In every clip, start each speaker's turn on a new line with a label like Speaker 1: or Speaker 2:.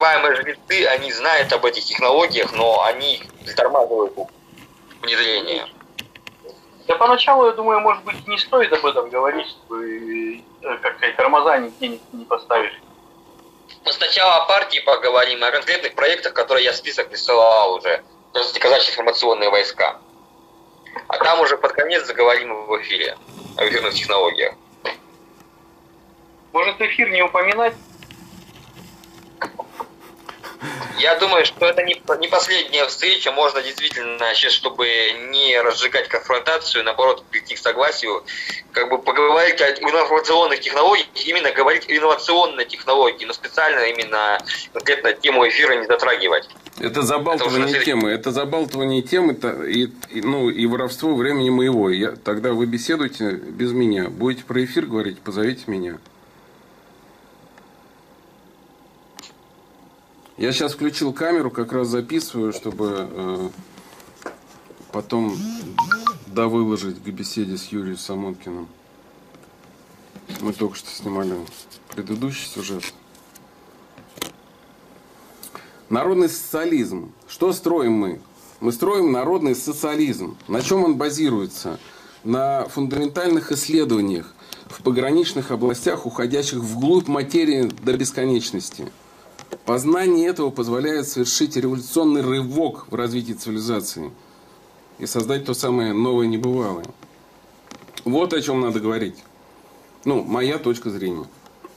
Speaker 1: называемые жрецы, они знают об этих технологиях, но они затормаживают внедрение.
Speaker 2: Да поначалу, я думаю, может быть, не стоит об этом говорить, чтобы как-то тормоза нигде не поставили.
Speaker 1: Мы сначала о партии поговорим, о конкретных проектах, которые я в список присылал уже. Просто казачьи информационные войска. А там уже под конец заговорим в эфире, о эфирных технологиях.
Speaker 2: Может, эфир не упоминать?
Speaker 1: Я думаю, что это не последняя встреча. Можно действительно сейчас, чтобы не разжигать конфронтацию, наоборот, прийти к согласию, как бы поговорить о информационных технологиях, именно говорить о инновационной технологии, но специально именно конкретно тему эфира не затрагивать.
Speaker 3: Это забалтывание темы. Это забалтывание темы и воровство времени моего. Тогда вы беседуйте без меня. Будете про эфир говорить, позовите меня. Я сейчас включил камеру, как раз записываю, чтобы потом довыложить к беседе с Юрием Самонкиным. Мы только что снимали предыдущий сюжет. Народный социализм. Что строим мы? Мы строим народный социализм. На чем он базируется? На фундаментальных исследованиях в пограничных областях, уходящих вглубь материи до бесконечности. Познание этого позволяет совершить революционный рывок в развитии цивилизации и создать то самое новое небывалое. Вот о чем надо говорить. Моя точка зрения.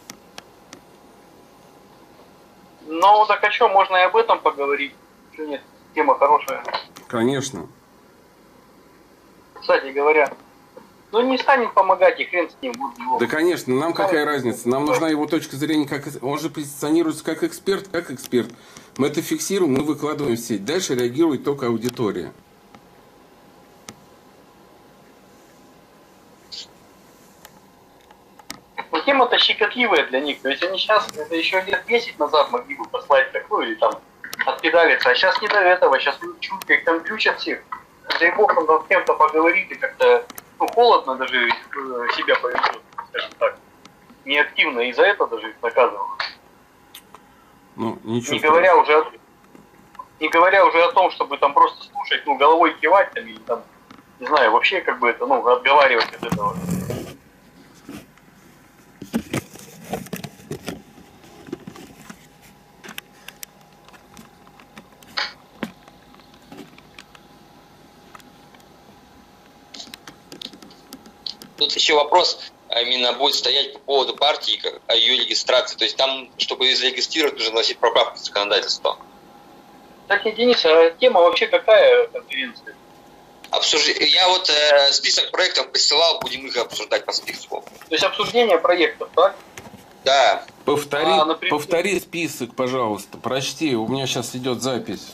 Speaker 2: Ну, так о чем? Можно и об этом поговорить. Что нет, тема хорошая.
Speaker 3: Конечно.
Speaker 2: Кстати говоря, не станет помогать, и хрен с ним.
Speaker 3: Да, конечно, нам какая разница? Нам нужна его точка зрения, он же позиционируется как эксперт, Мы это фиксируем, мы выкладываем в сеть. Дальше реагирует только аудитория.
Speaker 2: Но тема-то щекотливая для них. То есть они сейчас, это еще лет 10 назад могли бы послать такую, или там отпедалиться. А сейчас не до этого. Сейчас чутко их там ключат всех. Дай бог, он там с кем-то поговорит, и как-то холодно даже себя поведет, скажем так. Неактивно, и за это даже их наказывают. Не говоря уже о том, чтобы там просто слушать, головой кивать там, или там, не знаю, вообще как бы это, отговаривать от этого.
Speaker 1: Тут еще вопрос именно будет стоять по поводу партии, о ее регистрации. То есть там, чтобы зарегистрировать, нужно вносить поправки в законодательство.
Speaker 2: Так, Денис, а тема вообще какая конференция?
Speaker 1: Я список проектов присылал, будем их обсуждать по списку.
Speaker 2: То есть обсуждение проектов, так?
Speaker 1: Да.
Speaker 3: Повтори список, пожалуйста, прочти, у меня сейчас идет запись.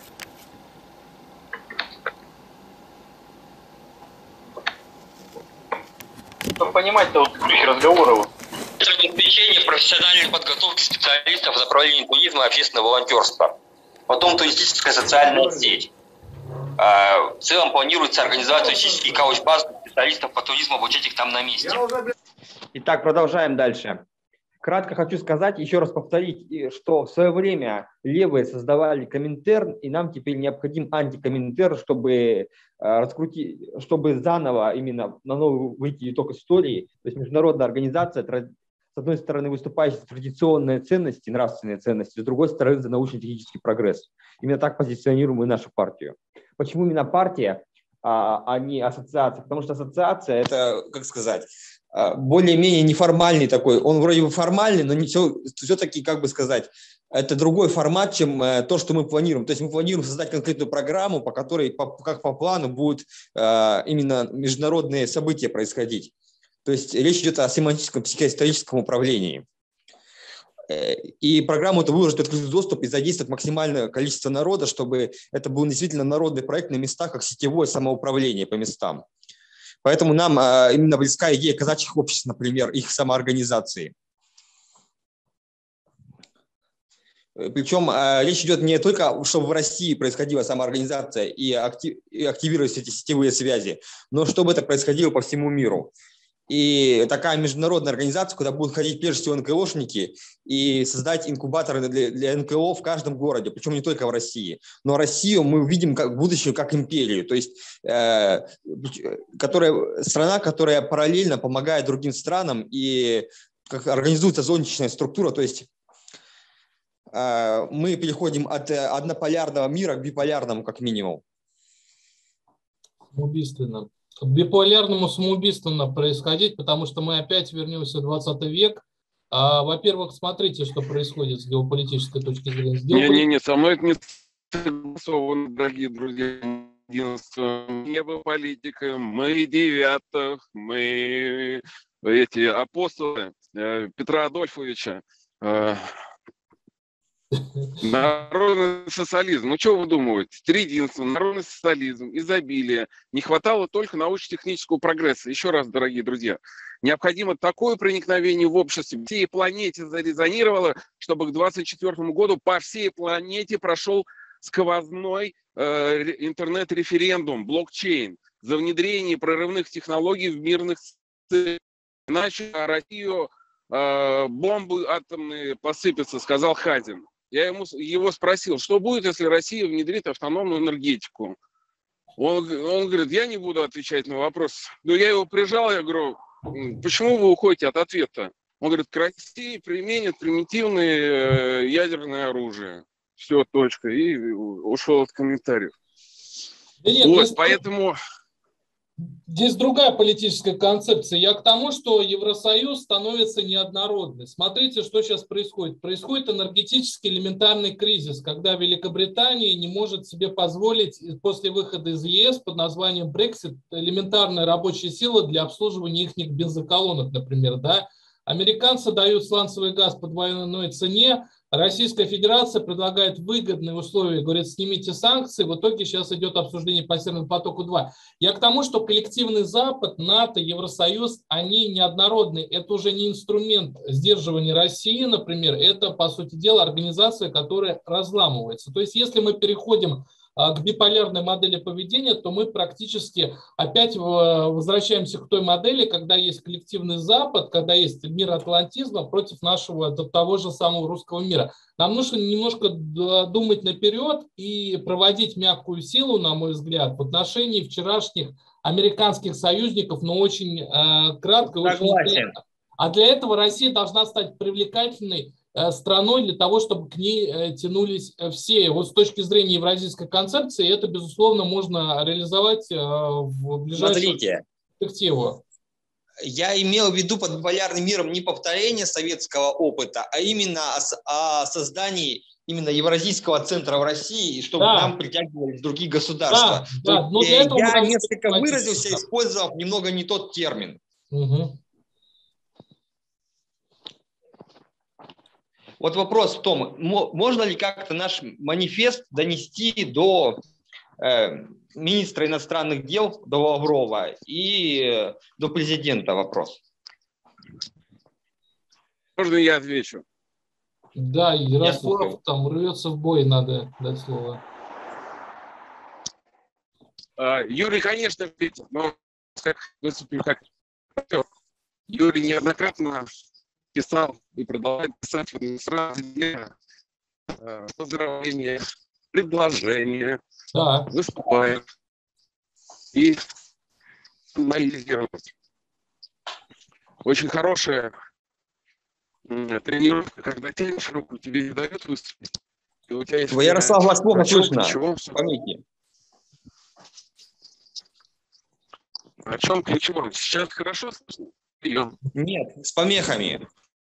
Speaker 2: Чтобы понимать-то ключ разговора.
Speaker 1: Обеспечение профессиональной подготовки специалистов в направлении туризма и общественного волонтерства. Потом туристическая социальная сеть. В целом планируется организация сетевых кауч-баз специалистов по туризму, обучать их там на месте.
Speaker 4: Итак, продолжаем дальше. Кратко хочу сказать, еще раз повторить, что в свое время левые создавали Коминтерн, и нам теперь необходим антикоминтерн, чтобы раскрутить, чтобы заново именно на новый выйти итог истории. То есть международная организация, с одной стороны, выступающая за традиционные ценности, нравственные ценности, с другой стороны, за научно-технический прогресс. Именно так позиционируем мы нашу партию. Почему именно партия, а не ассоциация? Потому что ассоциация – это, как сказать, более-менее неформальный такой. Он вроде бы формальный, но все-таки, как бы сказать, это другой формат, чем то, что мы планируем. То есть мы планируем создать конкретную программу, по которой, как по плану, будут именно международные события происходить. То есть речь идет о семантическом психоисторическом управлении. И программу эту выложить в открытый доступ и задействовать максимальное количество народа, чтобы это был действительно народный проект на местах, как сетевое самоуправление по местам. Поэтому нам именно близка идея казачьих обществ, например, их самоорганизации. Причем речь идет не только, чтобы в России происходила самоорганизация и активировались эти сетевые связи, но чтобы это происходило по всему миру. и такая международная организация, куда будут ходить прежде всего НКОшники, и создать инкубаторы для НКО в каждом городе, причем не только в России. Но Россию мы видим как будущее, как империю, то есть страна, которая параллельно помогает другим странам, и как организуется зонтичная структура, то есть мы переходим от однополярного мира к биполярному как минимум.
Speaker 5: Самоубийственно. К биполярному самоубийственно происходить, потому что мы опять вернемся в 20 век. Во-первых, смотрите, что происходит с геополитической точки зрения.
Speaker 3: Не-не-не, со мной это не согласовано, дорогие друзья. Небо политика, мы девятых, мы эти апостолы Петра Адольфовича. Народный социализм. Ну, что вы думаете? Триединство, народный социализм, изобилие. Не хватало только научно-технического прогресса. Еще раз, дорогие друзья, необходимо такое проникновение в обществе, всей планете зарезонировало, чтобы к 2024 году по всей планете прошел сквозной интернет-референдум, блокчейн, за внедрение прорывных технологий в мирных целях. Иначе Россию бомбы атомные посыпятся, сказал Хазин. Я его спросил, что будет, если Россия внедрит автономную энергетику. Он говорит, я не буду отвечать на вопрос. Но я его прижал, я говорю, почему вы уходите от ответа? Он говорит, Россия применит примитивное ядерное оружие. Все, точка. И ушел от комментариев.
Speaker 5: Да нет,
Speaker 3: вот, поэтому...
Speaker 5: Здесь другая политическая концепция. Я к тому, что Евросоюз становится неоднородным. Смотрите, что сейчас происходит. Происходит энергетический элементарный кризис, когда Великобритания не может себе позволить после выхода из ЕС под названием Brexit элементарная рабочая сила для обслуживания их бензоколонок, например. Да? Американцы дают сланцевый газ по двойной цене, Российская Федерация предлагает выгодные условия, говорит, снимите санкции, в итоге сейчас идет обсуждение по Северному потоку-2. Я к тому, что коллективный Запад, НАТО, Евросоюз, они неоднородны. Это уже не инструмент сдерживания России, например, это, по сути дела, организация, которая разламывается. То есть если мы переходим к биполярной модели поведения, то мы практически опять возвращаемся к той модели, когда есть коллективный Запад, когда есть мир атлантизма против нашего того же самого русского мира. Нам нужно немножко думать наперед и проводить мягкую силу, на мой взгляд, в отношении вчерашних американских союзников, но очень кратко. Очень. А для этого Россия должна стать привлекательной страной для того, чтобы к ней тянулись все. Вот с точки зрения евразийской концепции это, безусловно, можно реализовать в ближайшую перспективу.
Speaker 4: Я имел в виду под биполярным миром не повторение советского опыта, а именно о создании именно Евразийского центра в России, чтобы нам притягивались другие государства.
Speaker 5: Да, но
Speaker 4: я несколько выразился, использовав немного не тот термин.
Speaker 5: Угу.
Speaker 4: Вот вопрос в том, можно ли как-то наш манифест донести до министра иностранных дел, до Лаврова и до президента вопрос?
Speaker 3: Можно я отвечу?
Speaker 5: Да, Ярослав там рвется в бой, надо дать слово.
Speaker 3: Юрий, конечно, ответит, но выступил как Юрий неоднократно писал и продолжает писать в администрации поздравления, предложения, выступает и анализирует. Очень хорошая тренировка, когда тянешь руку, тебе не дают выступить. И у тебя есть
Speaker 4: Ярослав, вас плохо слышно.
Speaker 3: Поймите. О чем ключевом? Сейчас хорошо слышно? Прием.
Speaker 4: Нет, с помехами.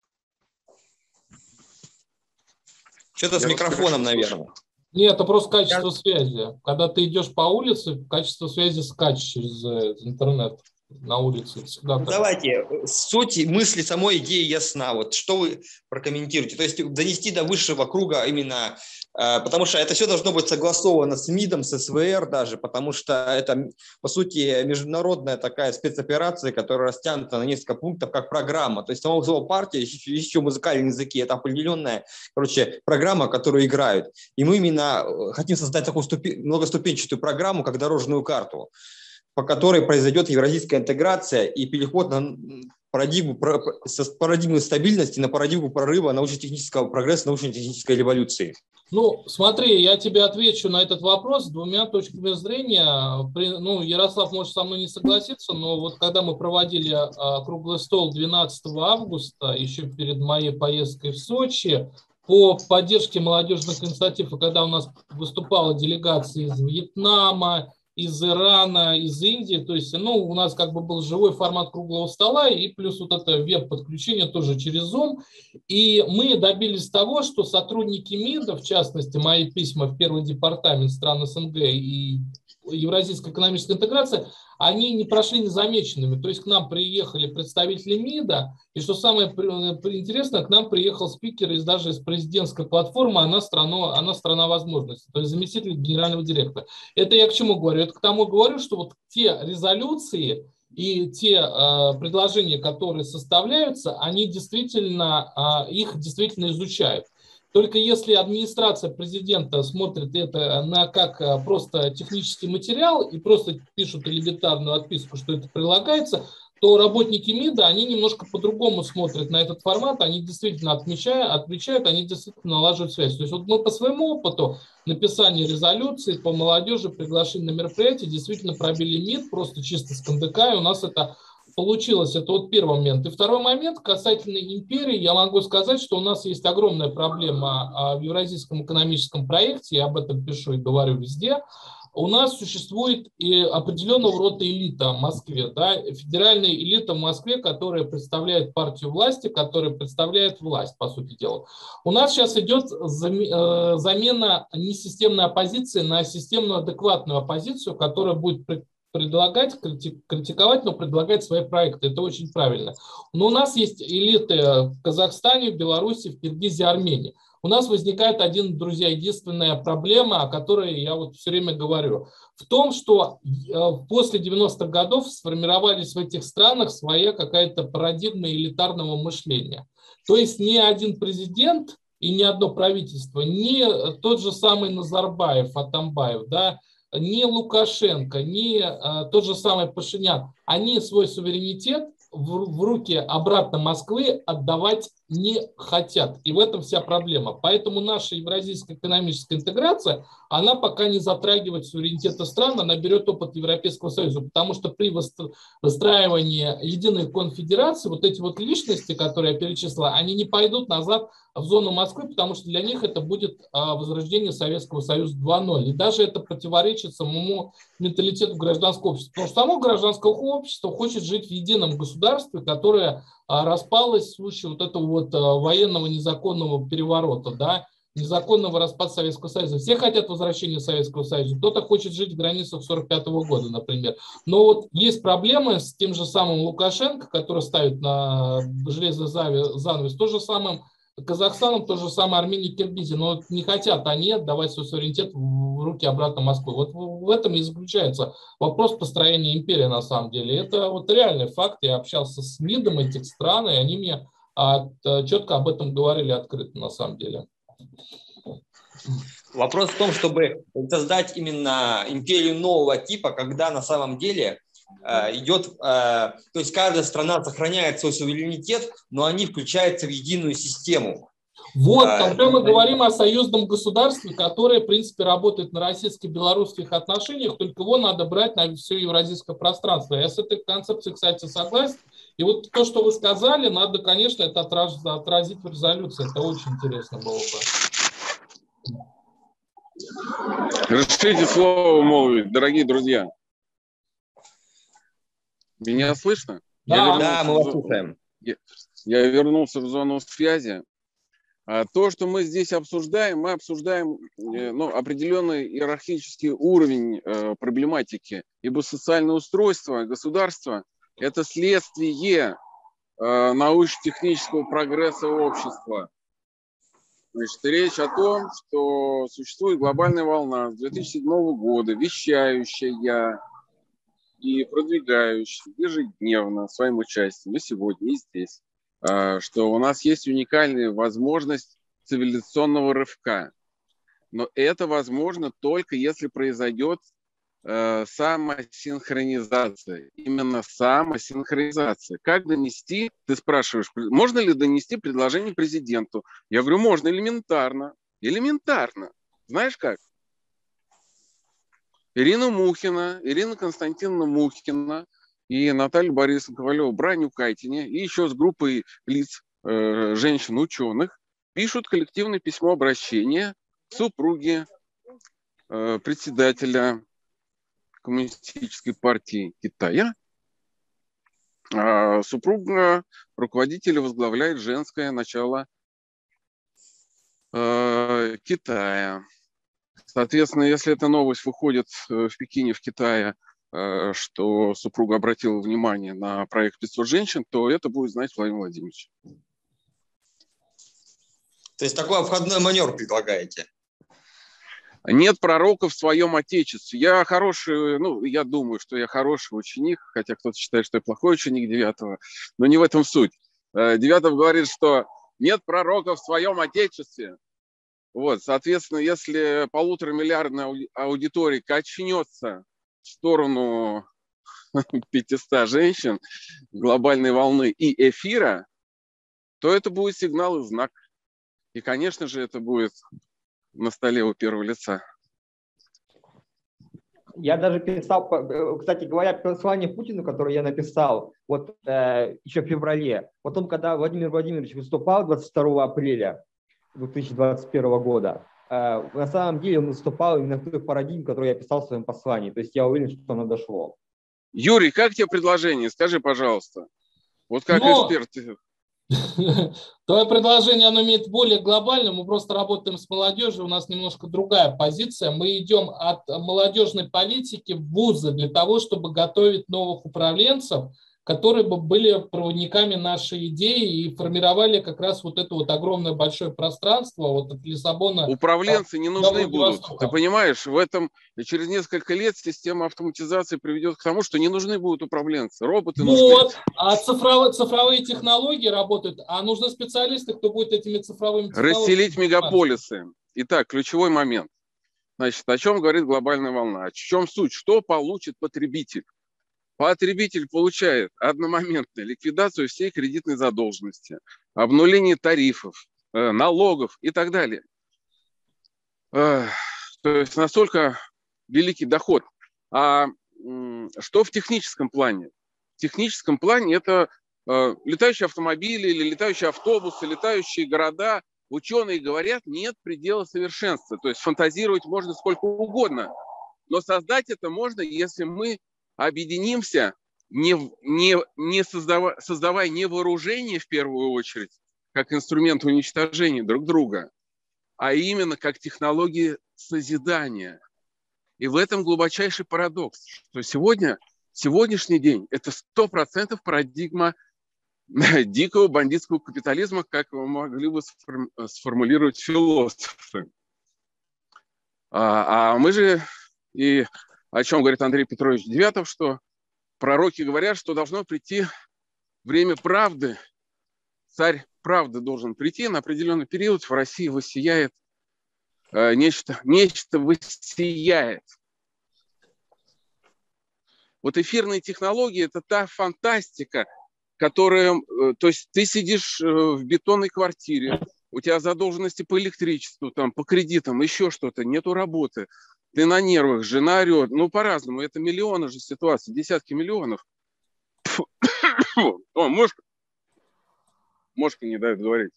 Speaker 4: Что-то с микрофоном, наверное.
Speaker 5: Нет, это просто качество связи. Когда ты идешь по улице, качество связи скачет через интернет на улице.
Speaker 4: Давайте, суть мысли самой идеи ясна. Вот что вы прокомментируете? То есть донести до высшего круга именно, потому что это все должно быть согласовано с МИДом, с СВР даже, потому что это, по сути, международная такая спецоперация, которая растянута на несколько пунктов, как программа. То есть само слово партия, еще в музыкальном языке, это определенная, программа, которую играют. И мы именно хотим создать такую многоступенчатую программу, как дорожную карту. по которой произойдет евразийская интеграция и переход на парадигму, с парадигмы стабильности на парадигму прорыва научно-технического прогресса, научно-технической революции?
Speaker 5: Ну, смотри, я тебе отвечу на этот вопрос двумя точками зрения. Ну, Ярослав может со мной не согласиться, но вот когда мы проводили круглый стол 12 августа, еще перед моей поездкой в Сочи, по поддержке молодежных инициатив, и когда у нас выступала делегация из Вьетнама, из Ирана, из Индии, то есть, ну, у нас как бы был живой формат круглого стола, и плюс вот это веб-подключение тоже через Zoom, и мы добились того, что сотрудники МИДа, в частности, мои письма в первый департамент стран СНГ и Евразийская экономическая интеграция, они не прошли незамеченными. То есть к нам приехали представители МИДа, и что самое интересное, к нам приехал спикер даже из президентской платформы «Она страна возможностей», то есть заместитель генерального директора. Это я к чему говорю? Это к тому говорю, что вот те резолюции и те предложения, которые составляются, они действительно, их действительно изучают. Только если администрация президента смотрит это на как просто технический материал и просто пишут элементарную отписку, что это прилагается, то работники МИДа, они немножко по-другому смотрят на этот формат, они действительно отмечают, они действительно налаживают связь. То есть вот мы по своему опыту написания резолюции по молодежи, приглашения на мероприятие действительно пробили МИД, просто чисто с КНДК, и у нас это получилось. Это вот первый момент. И второй момент касательно империи. Я могу сказать, что у нас есть огромная проблема в Евразийском экономическом проекте, я об этом пишу и говорю везде. У нас существует и определенного рода элита в Москве, да, федеральная элита в Москве, которая представляет партию власти, которая представляет власть, по сути дела. У нас сейчас идет замена несистемной оппозиции на системную адекватную оппозицию, которая будет предлагать, критиковать, но предлагать свои проекты. Это очень правильно. Но у нас есть элиты в Казахстане, в Беларуси, в Киргизии, Армении. У нас возникает друзья, единственная проблема, о которой я вот все время говорю. В том, что после 90-х годов сформировались в этих странах своя какая-то парадигма элитарного мышления. То есть ни один президент и ни одно правительство, ни тот же самый Назарбаев, Атамбаев, да, ни Лукашенко, ни тот же самый Пашинян, они свой суверенитет в руки обратно Москвы отдавать не хотят. И в этом вся проблема. Поэтому наша евразийская экономическая интеграция, она пока не затрагивает суверенитета стран, она берет опыт Европейского Союза, потому что при выстраивании единой конфедерации вот эти вот личности, которые я перечислил, они не пойдут назад в зону Москвы, потому что для них это будет возрождение Советского Союза 2.0. И даже это противоречит самому менталитету гражданского общества. Потому что само гражданское общество хочет жить в едином государстве, которое распалось в случае вот этого вот военного незаконного переворота, да, незаконного распада Советского Союза. Все хотят возвращения Советского Союза. Кто-то хочет жить в границах 1945 года, например. Но вот есть проблемы с тем же самым Лукашенко, который ставит на железный занавес, то же самым Казахстаном, то же самое Армения, Киргизия. Но не хотят они отдавать свой суверенитет в руки обратно Москвы. Вот в этом и заключается вопрос построения империи на самом деле. Это вот реальный факт. Я общался с МИДом этих стран, и они мне четко об этом говорили открыто на самом деле.
Speaker 4: Вопрос в том, чтобы создать именно империю нового типа, когда на самом деле идет, то есть каждая страна сохраняет свой суверенитет, но они включаются в единую систему.
Speaker 5: Вот, тогда мы говорим о союзном государстве, которое, в принципе, работает на российско-белорусских отношениях, только его надо брать на все евразийское пространство. Я с этой концепцией, кстати, согласен. И вот то, что вы сказали, надо, конечно, это отразить в резолюции. Это очень интересно было бы.
Speaker 3: Разрешите слово молвить, дорогие друзья. Меня слышно?
Speaker 4: Да, мы вас слушаем.
Speaker 3: Я вернулся в зону связи. То, что мы здесь обсуждаем, мы обсуждаем определенный иерархический уровень проблематики, ибо социальное устройство государства – это следствие научно-технического прогресса общества. Значит, речь о том, что существует глобальная волна с 2007 года, вещающая и продвигающая ежедневно своим участием и сегодня, и здесь, что у нас есть уникальная возможность цивилизационного рывка. Но это возможно только если произойдет самосинхронизация. Именно самосинхронизация. Как донести, ты спрашиваешь, можно ли донести предложение президенту? Я говорю, можно элементарно. Элементарно. Знаешь как? Ирина Константиновна Мухина и Наталья Борисовна Ковалева Бранюкайтине и еще с группой лиц, женщин-ученых, пишут коллективное письмо обращения супруге председателя Коммунистической партии Китая. А супруга руководителя возглавляет женское начало Китая. Соответственно, если эта новость выходит в Пекине, в Китае, что супруга обратила внимание на проект 500 женщин, то это будет знать Владимир Владимирович.
Speaker 6: То есть такой обходной маневр предлагаете?
Speaker 3: Нет пророка в своем отечестве. Я хороший, я думаю, что я хороший ученик, хотя кто-то считает, что я плохой ученик Девятого, но не в этом суть. Девятов говорит, что нет пророка в своем отечестве. Вот, соответственно, если 1,5-миллиардная аудитория качнется в сторону 500 женщин, глобальной волны и эфира, то это будет сигнал и знак. И, конечно же, это будет на столе у первого лица.
Speaker 4: Я даже писал, кстати говоря, послание Путину, которое я написал еще в феврале. Потом, когда Владимир Владимирович выступал 22 апреля 2021 года, на самом деле он выступал именно в той парадигме, которую я писал в своем послании. То есть я уверен, что оно дошло.
Speaker 3: Юрий, как тебе предложение? Скажи, пожалуйста. Вот как эксперт.
Speaker 5: Твое предложение, оно имеет более глобальное. Мы просто работаем с молодежью, у нас немножко другая позиция. Мы идем от молодежной политики в вузы для того, чтобы готовить новых управленцев, которые бы были проводниками нашей идеи и формировали как раз вот это вот огромное большое пространство вот от Лиссабона.
Speaker 3: Управленцы не нужны будут. Ты понимаешь, в этом через несколько лет система автоматизации приведет к тому, что не нужны будут управленцы, роботы нужны.
Speaker 5: Вот, а цифровые технологии работают, а нужны специалисты, кто будет этими цифровыми технологиями.
Speaker 3: Расселить мегаполисы. Итак, ключевой момент. Значит, о чем говорит глобальная волна? О чем суть? Что получит потребитель? Потребитель получает одномоментно ликвидацию всей кредитной задолженности, обнуление тарифов, налогов и так далее. То есть настолько великий доход. А что в техническом плане? В техническом плане это летающие автомобили или летающие автобусы, летающие города. Ученые говорят, нет предела совершенства. То есть фантазировать можно сколько угодно. Но создать это можно, если мы объединимся, не создавая не вооружение в первую очередь, как инструмент уничтожения друг друга, а именно как технологии созидания. И в этом глубочайший парадокс, что сегодняшний день это 100% парадигма дикого бандитского капитализма, как вы могли бы сформулировать философы. А мы же и о чем говорит Андрей Петрович Девятов, что пророки говорят, что должно прийти время правды. Царь правды должен прийти на определенный период. В России воссияет нечто воссияет. Вот эфирные технологии – это та фантастика, которая… То есть ты сидишь в бетонной квартире, у тебя задолженности по электричеству, там, по кредитам, еще что-то, нету работы. Ты на нервах, жена орет. По-разному. Это миллионы же ситуаций, десятки миллионов. О, мошка. Мошка не дает говорить.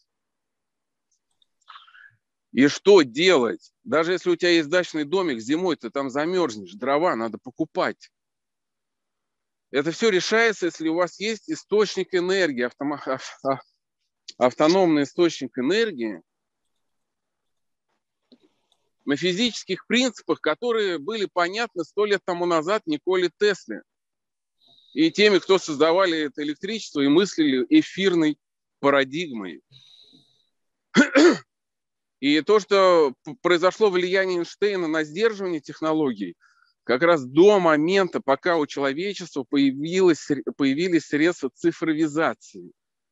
Speaker 3: И что делать? Даже если у тебя есть дачный домик, зимой ты там замерзнешь, дрова надо покупать. Это все решается, если у вас есть источник энергии, автономный источник энергии, на физических принципах, которые были понятны 100 лет тому назад Николе Тесле и теми, кто создавали это электричество и мыслили эфирной парадигмой. И то, что произошло влияние Эйнштейна на сдерживание технологий, как раз до момента, пока у человечества появились средства цифровизации.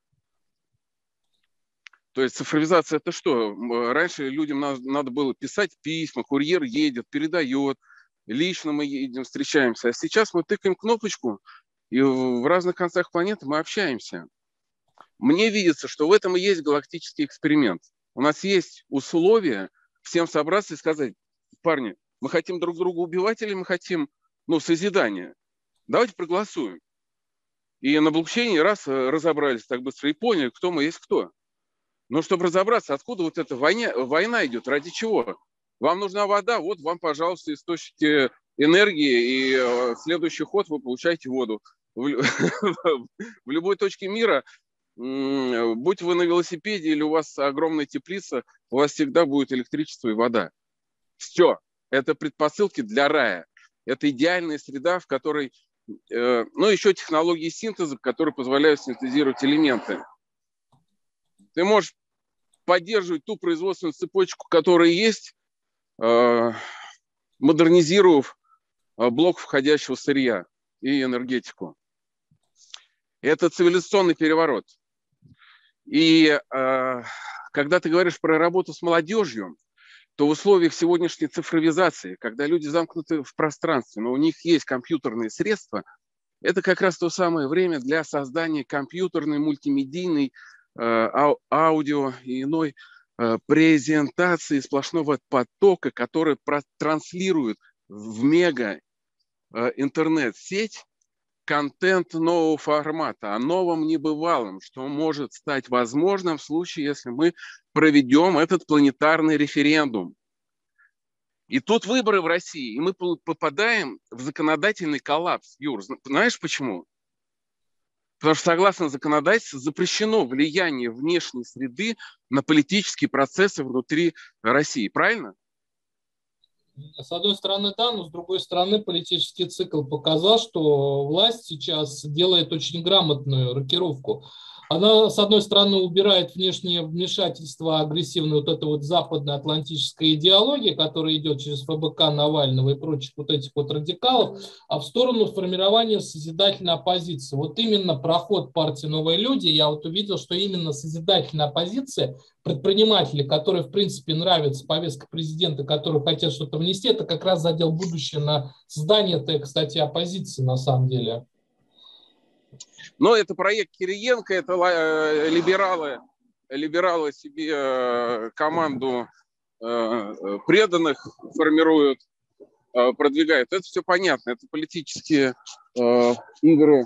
Speaker 3: То есть цифровизация – это что? Раньше людям надо было писать письма, курьер едет, передает, лично мы едем, встречаемся. А сейчас мы тыкаем кнопочку, и в разных концах планеты мы общаемся. Мне видится, что в этом и есть галактический эксперимент. У нас есть условия всем собраться и сказать: парни, мы хотим друг друга убивать или мы хотим, созидания? Давайте проголосуем. И на блокчейне раз разобрались так быстро и поняли, кто мы есть кто. Но чтобы разобраться, откуда вот эта война идет, ради чего? Вам нужна вода, вот вам, пожалуйста, источники энергии, и в следующий ход вы получаете воду. В любой точке мира, будь вы на велосипеде или у вас огромная теплица, у вас всегда будет электричество и вода. Все. Это предпосылки для рая. Это идеальная среда, в которой, еще технологии синтеза, которые позволяют синтезировать элементы. Ты можешь поддерживать ту производственную цепочку, которая есть, модернизировав блок входящего сырья и энергетику. Это цивилизационный переворот. И когда ты говоришь про работу с молодежью, то в условиях сегодняшней цифровизации, когда люди замкнуты в пространстве, но у них есть компьютерные средства, это как раз то самое время для создания компьютерной, мультимедийной, аудио и иной презентации сплошного потока, который транслирует в мега интернет-сеть контент нового формата, о новом небывалом, что может стать возможным в случае, если мы проведем этот планетарный референдум. И тут выборы в России, и мы попадаем в законодательный коллапс. Юр, знаешь почему? Потому что, согласно законодательству, запрещено влияние внешней среды на политические процессы внутри России. Правильно?
Speaker 5: С одной стороны, да, но с другой стороны, политический цикл показал, что власть сейчас делает очень грамотную рокировку. Она, с одной стороны, убирает внешнее вмешательство, агрессивную вот эту вот западно-атлантическая идеология, которая идет через ФБК Навального и прочих вот этих вот радикалов, а в сторону формирования созидательной оппозиции. Вот именно проход партии «Новые люди», я вот увидел, что именно созидательная оппозиция, предприниматели, которые, в принципе, нравится повестка президента, которые хотят что-то внести, это как раз задел будущее на создание этой, кстати, оппозиции на самом деле.
Speaker 3: Но это проект Кириенко, это либералы себе команду преданных формируют, продвигают. Это все понятно, это политические игры.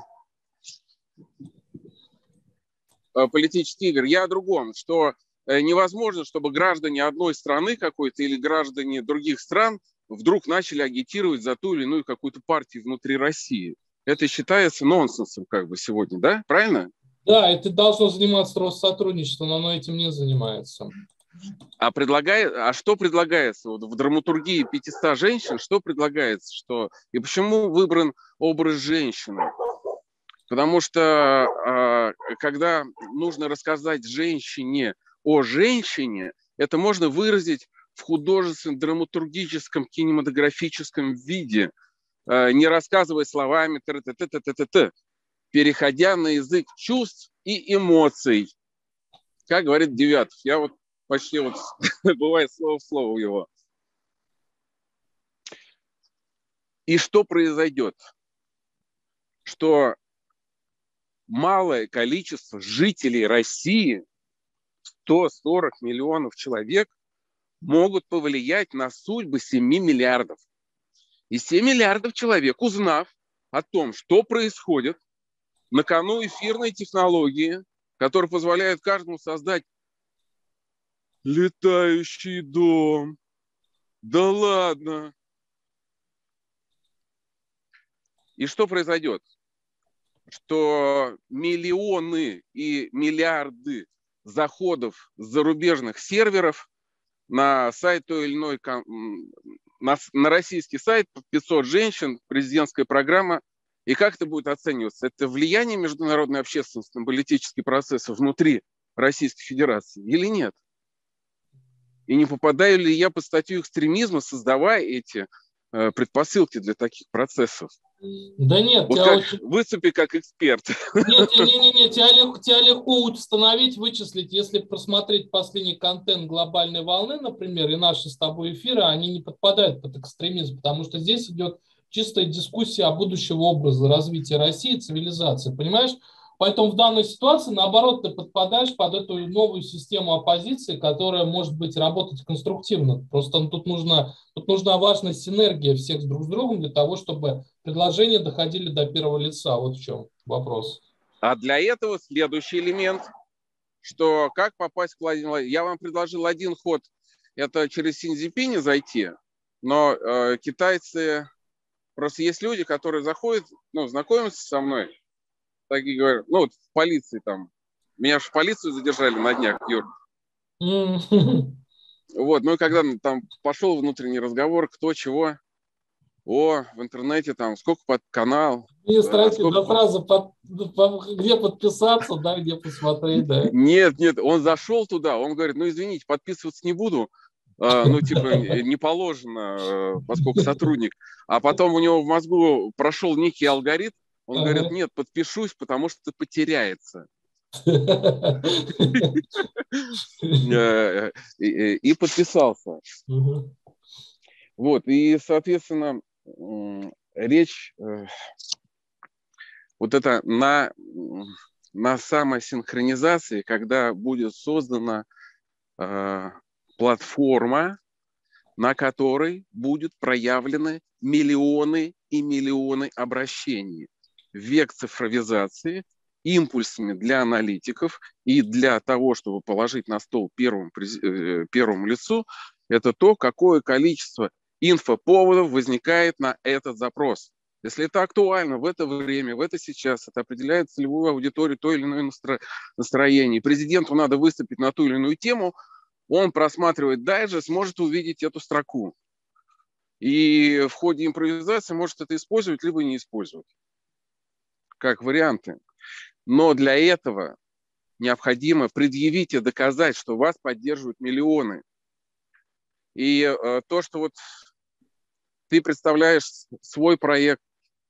Speaker 3: Политические игры. Я о другом, что невозможно, чтобы граждане одной страны какой-то или граждане других стран вдруг начали агитировать за ту или иную какую-то партию внутри России. Это считается нонсенсом сегодня, да? Правильно?
Speaker 5: Да, это должно заниматься Россотрудничество, но оно этим не занимается.
Speaker 3: А что предлагается? Вот в драматургии 500 женщин что предлагается? И почему выбран образ женщины? Потому что когда нужно рассказать женщине о женщине, это можно выразить в художественном, драматургическом, кинематографическом виде, не рассказывая словами, переходя на язык чувств и эмоций. Как говорит Девятов. Я вот почти бывает слово в слово его. И что произойдет? Что малое количество жителей России, 140 миллионов человек, могут повлиять на судьбы 7 миллиардов. И 7 миллиардов человек, узнав о том, что происходит, на кону эфирной технологии, которые позволяют каждому создать летающий дом. Да ладно. И что произойдет? Что миллионы и миллиарды заходов с зарубежных серверов на сайт той или иной, на российский сайт, 500 женщин, президентская программа. И как это будет оцениваться? Это влияние международной общественности на политические процессы внутри Российской Федерации или нет? И не попадаю ли я под статью экстремизма, создавая эти предпосылки для таких процессов?
Speaker 5: Да нет,
Speaker 3: Вот
Speaker 5: тебя
Speaker 3: как,
Speaker 5: очень...
Speaker 3: выступи как эксперт.
Speaker 5: Нет, тебя легко установить, вычислить, если просмотреть последний контент глобальной волны, например, и наши с тобой эфиры, они не подпадают под экстремизм, потому что здесь идет чистая дискуссия о будущего образа развития России, цивилизации, понимаешь? Поэтому в данной ситуации, наоборот, ты подпадаешь под эту новую систему оппозиции, которая может быть работать конструктивно. Просто тут нужна важная синергия всех друг с другом для того, чтобы предложения доходили до первого лица. Вот в чем вопрос.
Speaker 3: А для этого следующий элемент, что как попасть к Владимиру Владимировичу. Я вам предложил один ход, это через Синьцзипини зайти, но китайцы, просто есть люди, которые заходят, ну, знакомятся со мной, такие говорят, ну, вот в полиции там, меня же в полицию задержали на днях, Юр. Вот, ну и когда там пошел внутренний разговор, кто чего, в интернете там, сколько под канал.
Speaker 5: Да, сразу где подписаться, да, где посмотреть, да.
Speaker 3: Нет, он зашел туда, он говорит, ну извините, подписываться не буду, ну типа не положено, поскольку сотрудник. А потом у него в мозгу прошел некий алгоритм, он говорит, нет, подпишусь, потому что потеряется. И подписался. Вот, и, соответственно, речь вот это на самосинхронизации, когда будет создана платформа, на которой будут проявлены миллионы и миллионы обращений. Век цифровизации импульсами для аналитиков и для того, чтобы положить на стол первому лицу, это то, какое количество инфоповодов возникает на этот запрос. Если это актуально в это время, в это сейчас, это определяет целевую аудиторию той или иной настроение. Президенту надо выступить на ту или иную тему, он просматривает дайджест, может увидеть эту строку. И в ходе импровизации может это использовать, либо не использовать. Как варианты. Но для этого необходимо предъявить и доказать, что вас поддерживают миллионы. И то, что вот ты представляешь свой проект,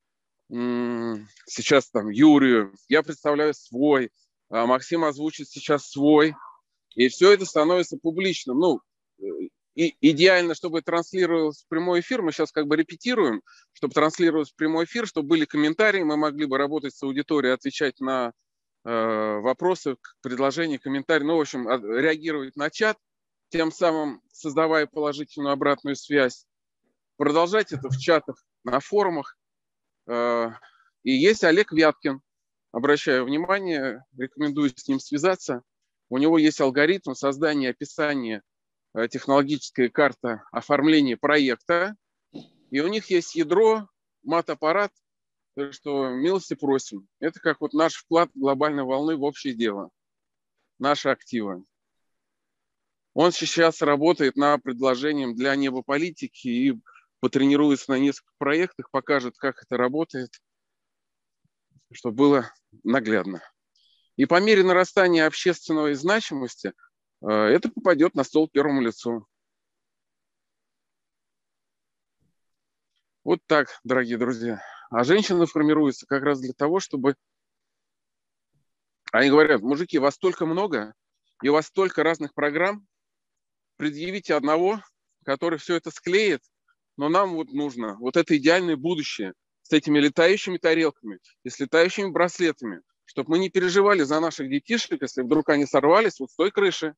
Speaker 3: сейчас там Юрию, я представляю свой, Максим озвучит сейчас свой, и все это становится публичным. Ну, и идеально, чтобы транслировалось в прямой эфир, мы сейчас как бы репетируем, чтобы транслировалось в прямой эфир, чтобы были комментарии, мы могли бы работать с аудиторией, отвечать на вопросы, предложения, комментарии, ну, в общем, реагировать на чат, тем самым создавая положительную обратную связь, продолжать это в чатах, на форумах. И есть Олег Вяткин, обращаю внимание, рекомендую с ним связаться. У него есть алгоритм создания, описания, технологическая карта оформления проекта, и у них есть ядро, мат-аппарат, так что милости просим. Это как вот наш вклад глобальной волны в общее дело, наши активы. Он сейчас работает над предложением для небополитики и потренируется на нескольких проектах, покажет, как это работает, чтобы было наглядно. И по мере нарастания общественной значимости это попадет на стол первому лицу. Вот так, дорогие друзья. А женщины формируются как раз для того, чтобы... Они говорят, мужики, вас столько много, и у вас столько разных программ, предъявите одного, который все это склеит, но нам вот нужно вот это идеальное будущее с этими летающими тарелками и с летающими браслетами, чтобы мы не переживали за наших детишек, если вдруг они сорвались вот с той крыши.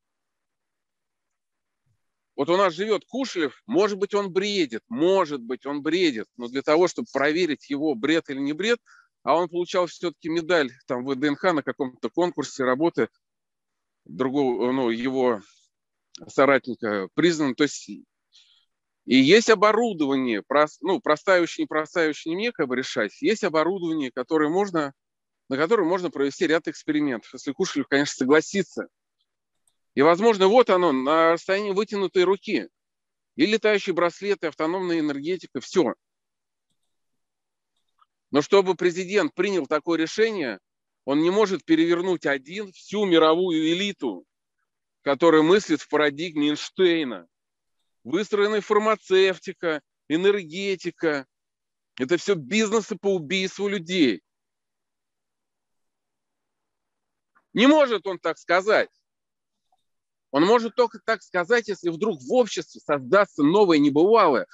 Speaker 3: Вот у нас живет Кушелев, может быть, он бредит, но для того, чтобы проверить его бред или не бред, а он получал все-таки медаль там в ДНХ на каком-то конкурсе работы другого, ну, его соратника признан. То есть и есть оборудование, простаивающее, не простаивающее, не мне как бы решать, есть оборудование, на которое можно провести ряд экспериментов, если Кушелев, конечно, согласится. И, возможно, вот оно, на расстоянии вытянутой руки. И летающие браслеты, автономная энергетика, все. Но чтобы президент принял такое решение, он не может перевернуть один всю мировую элиту, которая мыслит в парадигме Эйнштейна. Выстроена фармацевтика, энергетика, Это все бизнесы по убийству людей. Не может он так сказать. Он может только так сказать, если вдруг в обществе создастся новое небывалое,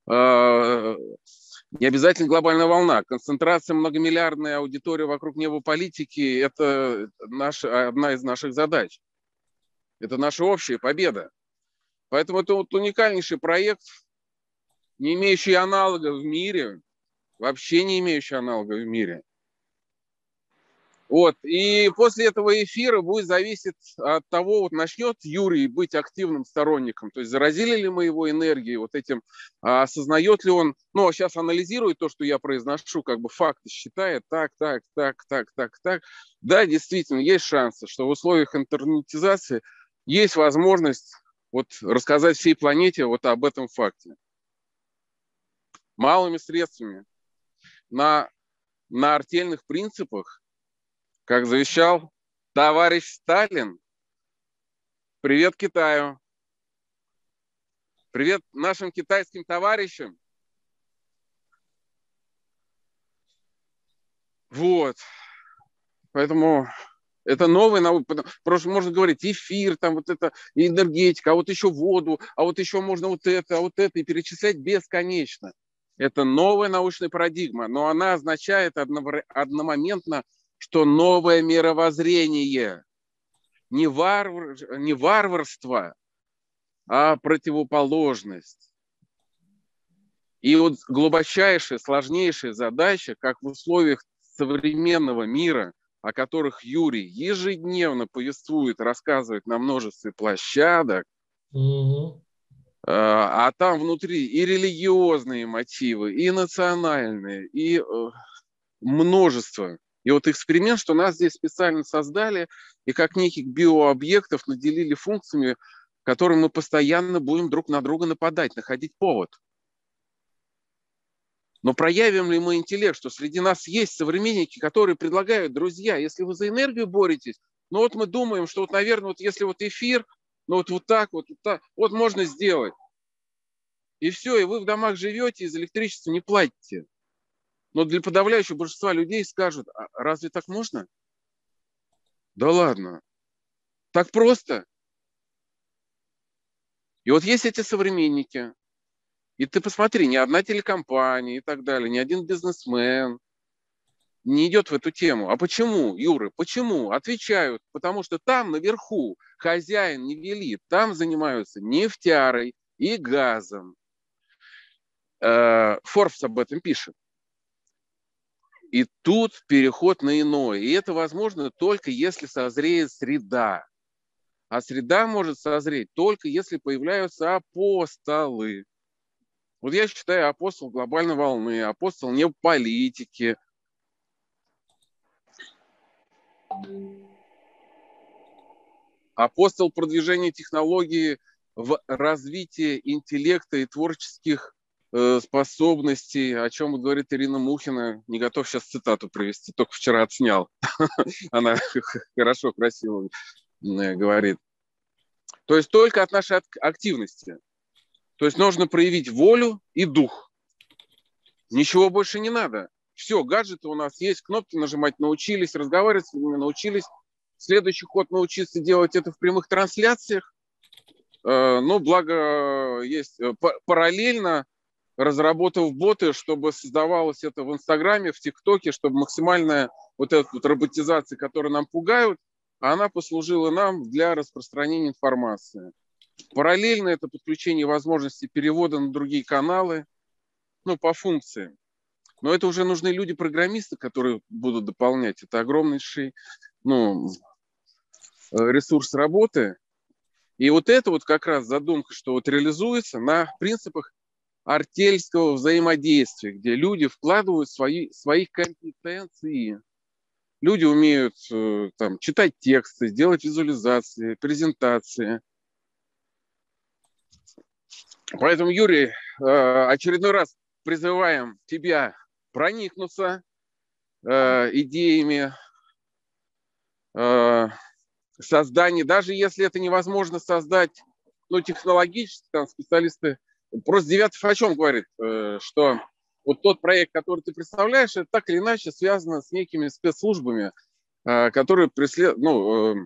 Speaker 3: не обязательно глобальная волна, концентрация многомиллиардной аудитории вокруг неба политики – это одна из наших задач. Это наша общая победа. Поэтому это вот уникальнейший проект, не имеющий аналога в мире, вообще не имеющий аналога в мире. Вот. И после этого эфира будет зависеть от того, вот начнет Юрий быть активным сторонником, то есть заразили ли мы его энергией вот этим, осознает ли он, ну, сейчас анализирует то, что я произношу, как бы факты считает, так. Да, действительно, есть шансы, что в условиях интернетизации есть возможность вот рассказать всей планете вот об этом факте. Малыми средствами, на артельных принципах, как завещал товарищ Сталин. Привет Китаю. Привет нашим китайским товарищам. Вот. Поэтому это новый наука. Просто можно говорить эфир, там вот это, энергетика, а вот еще воду, а вот еще можно вот это, и перечислять бесконечно. Это новая научная парадигма, но она означает одномоментно, что новое мировоззрение, не варварство, а противоположность. И вот глубочайшая, сложнейшая задача, как в условиях современного мира, о которых Юрий ежедневно повествует, рассказывает на множестве площадок, а там внутри и религиозные мотивы, и национальные, и множество. И вот эксперимент, что нас здесь специально создали и как неких биообъектов наделили функциями, которым мы постоянно будем друг на друга нападать, находить повод. Но проявим ли мы интеллект, что среди нас есть современники, которые предлагают: друзья, если вы за энергию боретесь, ну вот мы думаем, что вот, наверное, вот если вот эфир, ну вот так, вот можно сделать. И все, и вы в домах живете, и за электричество не платите. Но для подавляющего большинства людей скажут: а разве так можно? Да ладно. Так просто. И вот есть эти современники. И ты посмотри, ни одна телекомпания и так далее, ни один бизнесмен не идет в эту тему. А почему, Юра, почему? Отвечают: потому что там наверху хозяин не велит, там занимаются нефтярой и газом. Forbes об этом пишет. И тут переход на иное. И это возможно только если созреет среда. А среда может созреть только если появляются апостолы. Вот я считаю, апостол глобальной волны, апостол не политики. Апостол продвижения технологии в развитии интеллекта и творческих способностей, о чем говорит Ирина Мухина. Не готов сейчас цитату привести, только вчера отснял. Она хорошо, красиво говорит. То есть только от нашей активности. То есть нужно проявить волю и дух. Ничего больше не надо. Все, гаджеты у нас есть, кнопки нажимать научились, разговаривать с ними научились. Следующий ход — научиться делать это в прямых трансляциях. Но благо есть параллельно, разработав боты, чтобы создавалось это в Инстаграме, в ТикТоке, чтобы максимальная вот эта вот роботизация, которую нам пугают, она послужила нам для распространения информации. Параллельно это подключение возможности перевода на другие каналы, ну, по функции. Но это уже нужны люди-программисты, которые будут дополнять. Это огромнейший, ресурс работы. И вот это вот как раз задумка, что вот реализуется на принципах артельского взаимодействия, где люди вкладывают свои компетенции. Люди умеют там читать тексты, делать визуализации, презентации. Поэтому, Юрий, очередной раз призываем тебя проникнуться идеями создания, даже если это невозможно создать, технологически, там специалисты, просто Девятов о чем говорит, что вот тот проект, который ты представляешь, это так или иначе связано с некими спецслужбами, которые преследуют,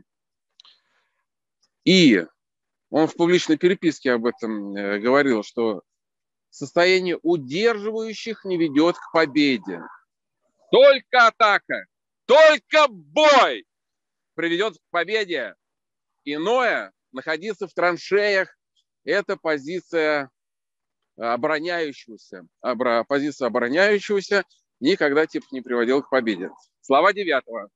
Speaker 3: и он в публичной переписке об этом говорил, что состояние удерживающих не ведет к победе. Только атака, только бой приведет к победе. Иное, находиться в траншеях, это позиция обороняющегося. Позиция обороняющегося никогда типа не приводила к победе. Слова 9-го.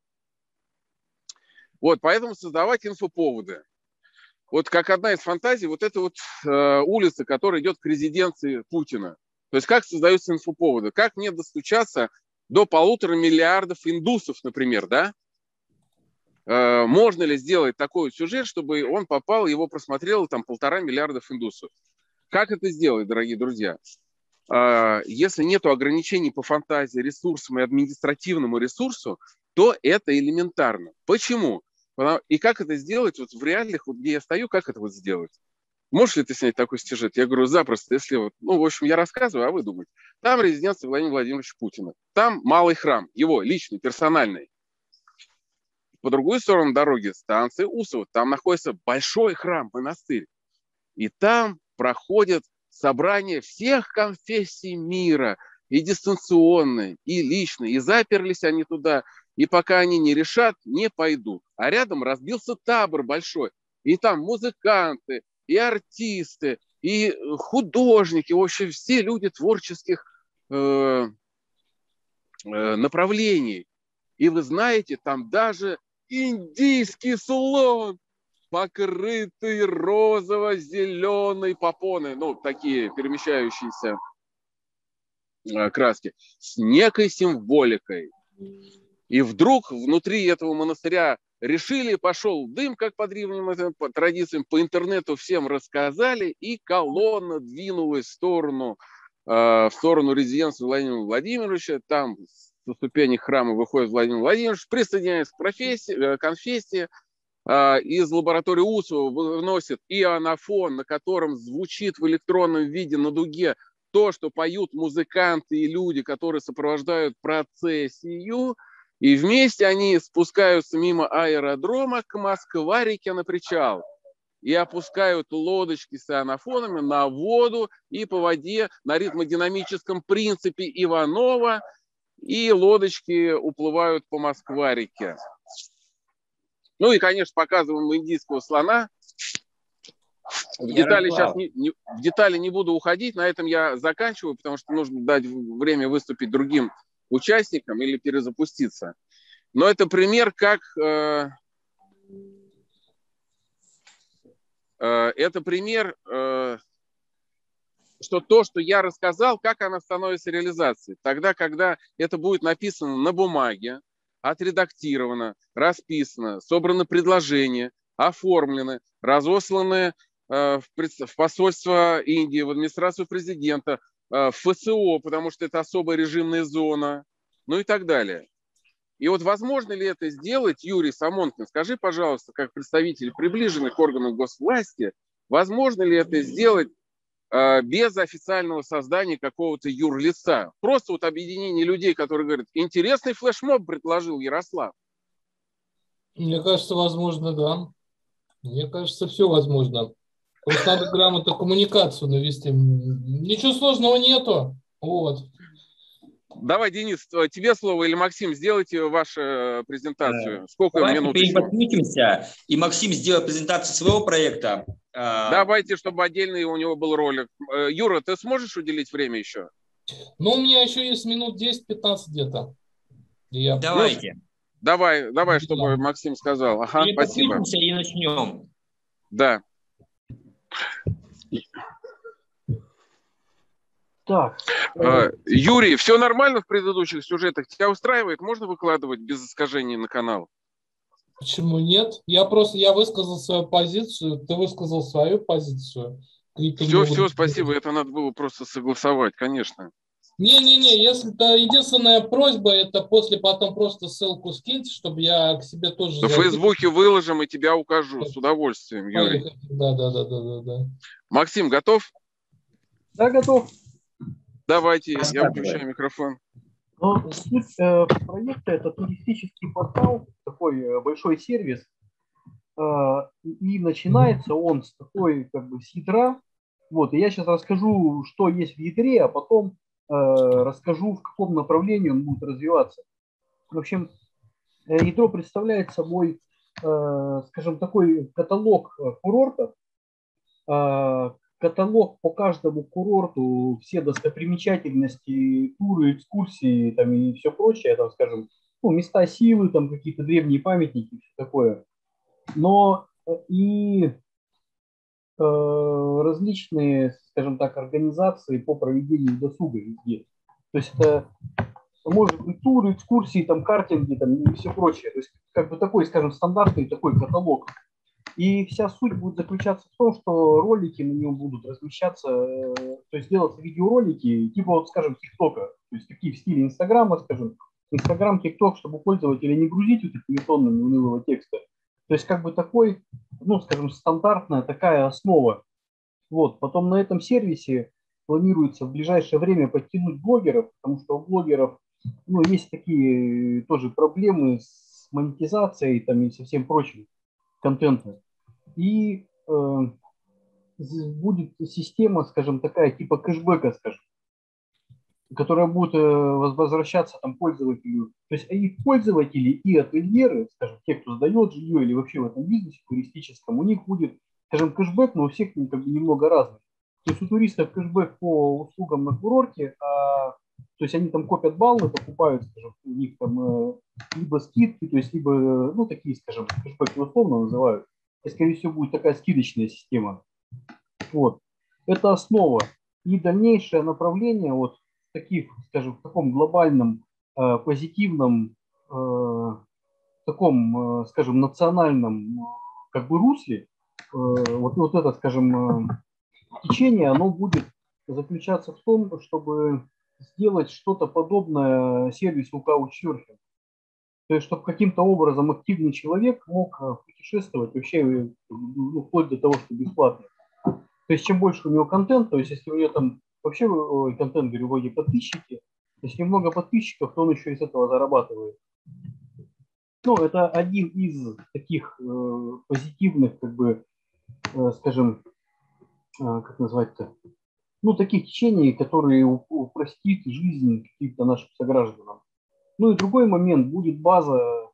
Speaker 3: Вот, поэтому создавать инфоповоды. Вот как одна из фантазий, вот эта вот улица, которая идет к резиденции Путина. То есть как создаются инфоповоды? Как мне достучаться до 1,5 миллиарда индусов, например, да? Можно ли сделать такой сюжет, чтобы он попал, его просмотрело там 1,5 миллиарда индусов? Как это сделать, дорогие друзья? Если нет ограничений по фантазии, ресурсам и административному ресурсу, то это элементарно. Почему? И как это сделать вот в реальных, вот где я стою, как это вот сделать? Можешь ли ты снять такой сюжет? Я говорю, запросто, если вот, ну, в общем, я рассказываю, а вы думаете. Там резиденция Владимира Владимировича Путина. Там малый храм, его личный, персональный. По другую сторону дороги станция Усово. Там находится большой храм, монастырь. И там проходят собрания всех конфессий мира, и дистанционные, и личные. И заперлись они туда. И пока они не решат, не пойдут. А рядом разбился табор большой. И там музыканты, и артисты, и художники. В общем, все люди творческих направлений. И вы знаете, там даже индийский слон, покрытый розово-зеленой попоной. Ну, такие перемещающиеся краски. С некой символикой. И вдруг внутри этого монастыря решили, пошел дым, как по древним традициям, по интернету всем рассказали, и колонна двинулась в сторону резиденции Владимира Владимировича. Там со ступеней храма выходит Владимир Владимирович, присоединяется к конфессии, из лаборатории Усова выносит ионофон, на котором звучит в электронном виде на дуге то, что поют музыканты и люди, которые сопровождают процессию. И вместе они спускаются мимо аэродрома к Москва-реке на причал. И опускают лодочки с ионофонами на воду и по воде на ритмодинамическом принципе Иванова. И лодочки уплывают по Москва-реке. Ну и, конечно, показываем индийского слона. В детали сейчас в детали не буду уходить. На этом я заканчиваю, потому что нужно дать время выступить другим участникам или перезапуститься. Но это пример, как это пример, что то, что я рассказал, как оно становится реализацией. Тогда, когда это будет написано на бумаге, отредактировано, расписано, собраны предложения, оформлены, разосланы в посольство Индии, в администрацию президента, в ФСО, потому что это особая режимная зона, ну и так далее. И вот возможно ли это сделать, Юрий Самонкин, скажи, пожалуйста, как представитель, приближенный к органам госвласти, возможно ли это сделать без официального создания какого-то юрлица? Просто вот объединение людей, которые говорят, интересный флешмоб предложил Ярослав.
Speaker 5: Мне кажется, возможно, да. Мне кажется, все возможно. Просто надо грамотно коммуникацию навести. Ничего сложного нету. Вот.
Speaker 3: Давай, Денис, тебе слово, или Максим, сделайте вашу презентацию. Сколько
Speaker 6: Давайте
Speaker 3: минут еще?
Speaker 6: подключимся, и Максим сделает презентацию своего проекта.
Speaker 3: Давайте, чтобы отдельный у него был ролик. Юра, ты сможешь уделить время еще?
Speaker 5: Ну, у меня еще есть минут 10-15 где-то.
Speaker 6: Давайте.
Speaker 3: Ну, давай, чтобы Максим сказал. Ага, спасибо.
Speaker 6: Подключимся и начнем.
Speaker 3: Да.
Speaker 2: Так.
Speaker 3: Юрий, все нормально в предыдущих сюжетах? Тебя устраивает? Можно выкладывать без искажений на канал?
Speaker 5: Почему нет? Я высказал свою позицию, ты высказал свою позицию.
Speaker 3: Все, спасибо. Это надо было просто согласовать, конечно.
Speaker 5: Не-не-не, если это единственная просьба, это потом просто ссылку скиньте, чтобы я к себе тоже...
Speaker 3: На Фейсбуке выложим и тебя укажу с удовольствием, Юрий.
Speaker 5: Да.
Speaker 3: Максим, готов?
Speaker 2: Да, готов.
Speaker 3: Давайте, я
Speaker 6: Рассказывай.
Speaker 3: выключаю микрофон.
Speaker 2: Но суть проекта – это туристический портал, такой большой сервис, и начинается он с такой как бы с ядра. Вот, и я сейчас расскажу, что есть в ядре, а потом расскажу, в каком направлении он будет развиваться. В общем, ядро представляет собой, скажем, такой каталог курортов, каталог по каждому курорту, все достопримечательности, туры, экскурсии там, и все прочее, там, скажем, ну, места силы, там какие-то древние памятники, все такое. Но и различные, скажем так, организации по проведению досуга везде. То есть это может быть туры, экскурсии, там, картинги там, и все прочее. То есть как бы такой, скажем, стандартный такой каталог. И вся суть будет заключаться в том, что ролики на нем будут размещаться, то есть делаться видеоролики, типа, вот, скажем, ТикТока, то есть такие в стиле Инстаграма, скажем, Инстаграм, ТикТок, чтобы пользователя не грузить вот этими тоннами унылого текста. То есть как бы такой, ну, скажем, стандартная такая основа. Вот, потом на этом сервисе планируется в ближайшее время подтянуть блогеров, потому что у блогеров, ну, есть такие тоже проблемы с монетизацией там, и со всем прочим контента. И будет система, скажем, такая типа кэшбэка, скажем, которая будет возвращаться там пользователю. То есть и пользователи, и ательеры, скажем, те, кто сдает жилье или вообще в этом бизнесе туристическом, у них будет, скажем, кэшбэк, но у всех как бы немного разный. То есть у туристов кэшбэк по услугам на курорте, то есть они там копят баллы, покупают, скажем, у них там либо скидки, то есть либо, ну, такие, скажем, кэшбэки условно называют. И, скорее всего, будет такая скидочная система. Вот. Это основа. И дальнейшее направление вот в таких, скажем, в таком глобальном, позитивном, таком, скажем, национальном как бы русле, вот это, скажем, течение, оно будет заключаться в том, чтобы сделать что-то подобное сервису Couchsurfing. То есть, чтобы каким-то образом активный человек мог путешествовать вообще, ну, вплоть до того, что бесплатно. То есть, чем больше у него контент, то есть, если у него там вообще контент, говорю, вроде подписчики, если немного подписчиков, то он еще из этого зарабатывает. Ну, это один из таких позитивных, как бы, скажем, как назвать-то, ну, таких течений, которые упростит жизнь каким-то нашим согражданам. Ну и другой момент, будет база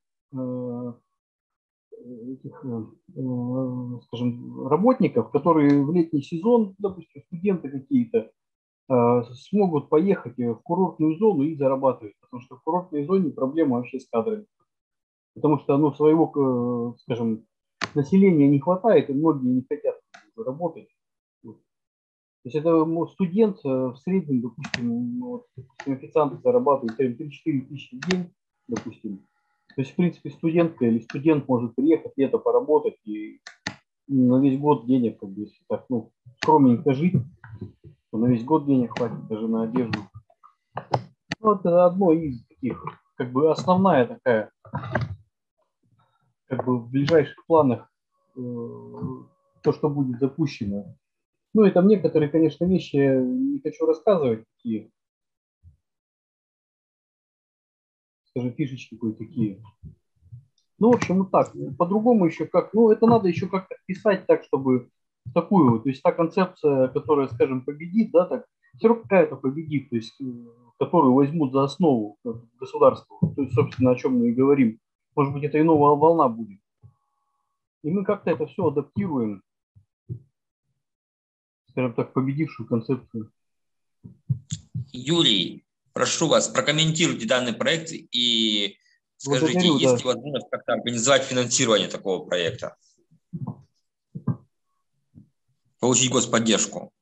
Speaker 2: этих, скажем, работников, которые в летний сезон, допустим, студенты какие-то, смогут поехать в курортную зону и зарабатывать, потому что в курортной зоне проблема вообще с кадрами. Потому что, ну, своего, скажем, населения не хватает, и многие не хотят работать. То есть это студент в среднем, допустим, вот, официанты зарабатывают 3-4 тысячи в день, допустим. То есть, в принципе, студентка или студент может приехать лето поработать и на весь год денег, как бы, если так, ну, скромненько жить, то на весь год денег хватит даже на одежду. Ну, это одно из таких, как бы, основная такая, как бы, в ближайших планах то, что будет запущено. Ну, и там некоторые, конечно, вещи не хочу рассказывать, такие, скажем, фишечки кое-какие. Ну, в общем, вот так. По-другому еще как, ну, это надо еще как-то писать так, чтобы такую, то есть та концепция, которая, скажем, победит, да, так, все равно какая-то победит, то есть, которую возьмут за основу государства. То есть, собственно, о чем мы и говорим. Может быть, это и новая волна будет. И мы как-то это все адаптируем, скажем так, победившую концепцию.
Speaker 6: Юрий, прошу вас, прокомментируйте данный проект и скажите,
Speaker 2: Благодарю,
Speaker 6: есть
Speaker 2: да.
Speaker 6: ли возможность как-то организовать финансирование такого проекта? Получить господдержку.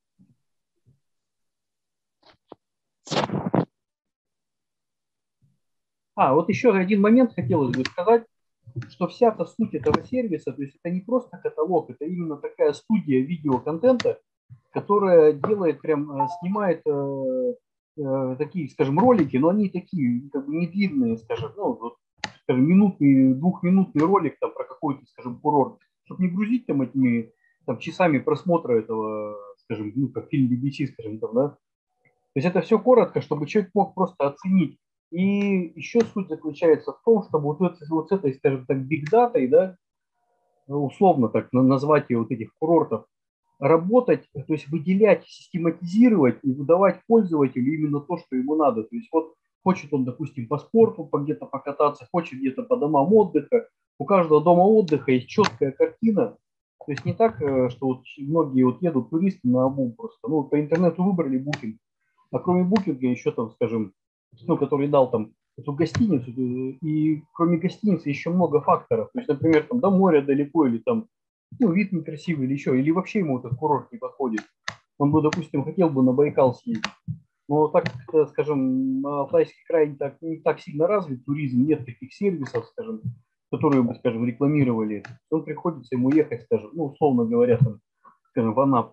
Speaker 2: Вот еще один момент хотелось бы сказать, что вся та суть этого сервиса, то есть это не просто каталог, это именно такая студия видеоконтента, которая делает прям, снимает такие, скажем, ролики, но они такие, как бы не длинные, скажем, ну, вот, скажем, минутный, двухминутный ролик там про какой-то, скажем, курорт, чтобы не грузить там этими там часами просмотра этого, скажем, ну, как фильм BBC, скажем, там, да. есть это все коротко, чтобы человек мог просто оценить. И еще суть заключается в том, чтобы вот с этой, скажем так, бигдатой, да, условно так назвать ее вот этих курортов, работать, то есть выделять, систематизировать и выдавать пользователю именно то, что ему надо. То есть вот хочет он, допустим, по спорту где-то покататься, хочет где-то по домам отдыха. У каждого дома отдыха есть четкая картина. То есть не так, что вот многие вот едут туристы на обум просто. Ну, по интернету выбрали букинг. А кроме букинга еще там, скажем, ну, который дал там эту гостиницу, и кроме гостиницы еще много факторов. То есть, например, там до моря далеко, или там, ну, вид некрасивый, или еще, или вообще ему этот курорт не подходит. Он бы, допустим, хотел бы на Байкал съездить. Но так, скажем, Алтайский край не так сильно развит туризм, нет таких сервисов, скажем, которые бы, скажем, рекламировали. Он приходится ему ехать, скажем, ну, условно говоря, там, скажем, в Анапу.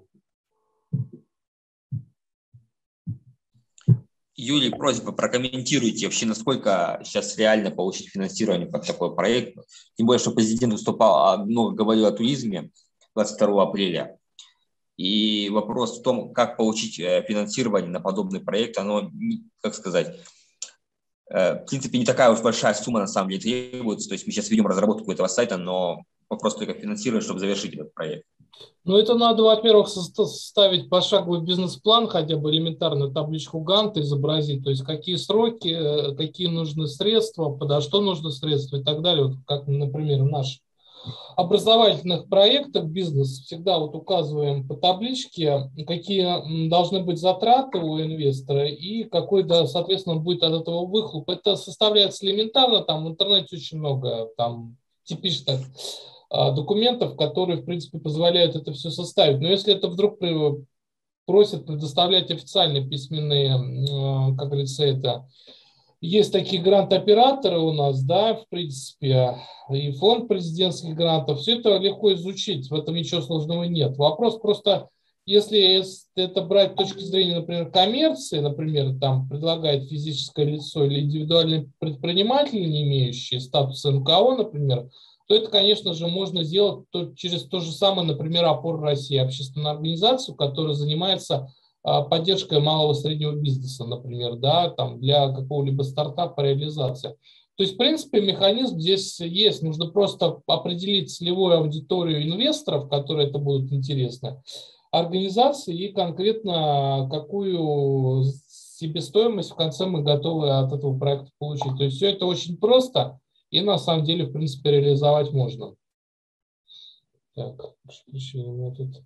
Speaker 6: Юлий, просьба, прокомментируйте вообще, насколько сейчас реально получить финансирование под такой проект. Тем более, что президент выступал, много говорил о туризме 22 апреля. И вопрос в том, как получить финансирование на подобный проект, оно, как сказать, в принципе, не такая уж большая сумма на самом деле требуется. То есть мы сейчас ведем разработку этого сайта, но вопрос только финансирования, чтобы завершить этот проект.
Speaker 5: Ну, это надо, во-первых, составить пошаговый бизнес-план, хотя бы элементарную табличку Ганта изобразить, то есть какие сроки, какие нужны средства, подо что нужны средства и так далее. Вот как, например, в наших образовательных проектах бизнес всегда вот указываем по табличке, какие должны быть затраты у инвестора и какой, да, соответственно, будет от этого выхлоп. Это составляется элементарно, там в интернете очень много там типичных документов, которые, в принципе, позволяют это все составить. Но если это вдруг просят предоставлять официальные письменные, как говорится, это есть такие грант-операторы у нас, да, в принципе, и фонд президентских грантов, все это легко изучить, в этом ничего сложного нет. Вопрос просто, если это брать с точки зрения, например, коммерции, например, там предлагает физическое лицо или индивидуальный предприниматель, не имеющий статуса НКО, например, то это, конечно же, можно сделать через то же самое, например, «Опора России», общественную организацию, которая занимается поддержкой малого и среднего бизнеса, например, да, там для какого-либо стартапа реализация. То есть, в принципе, механизм здесь есть. Нужно просто определить целевую аудиторию инвесторов, которые это будут интересны, организации и конкретно какую себестоимость в конце мы готовы от этого проекта получить. То есть все это очень просто и на самом деле, в принципе, реализовать можно. Так, еще у меня тут.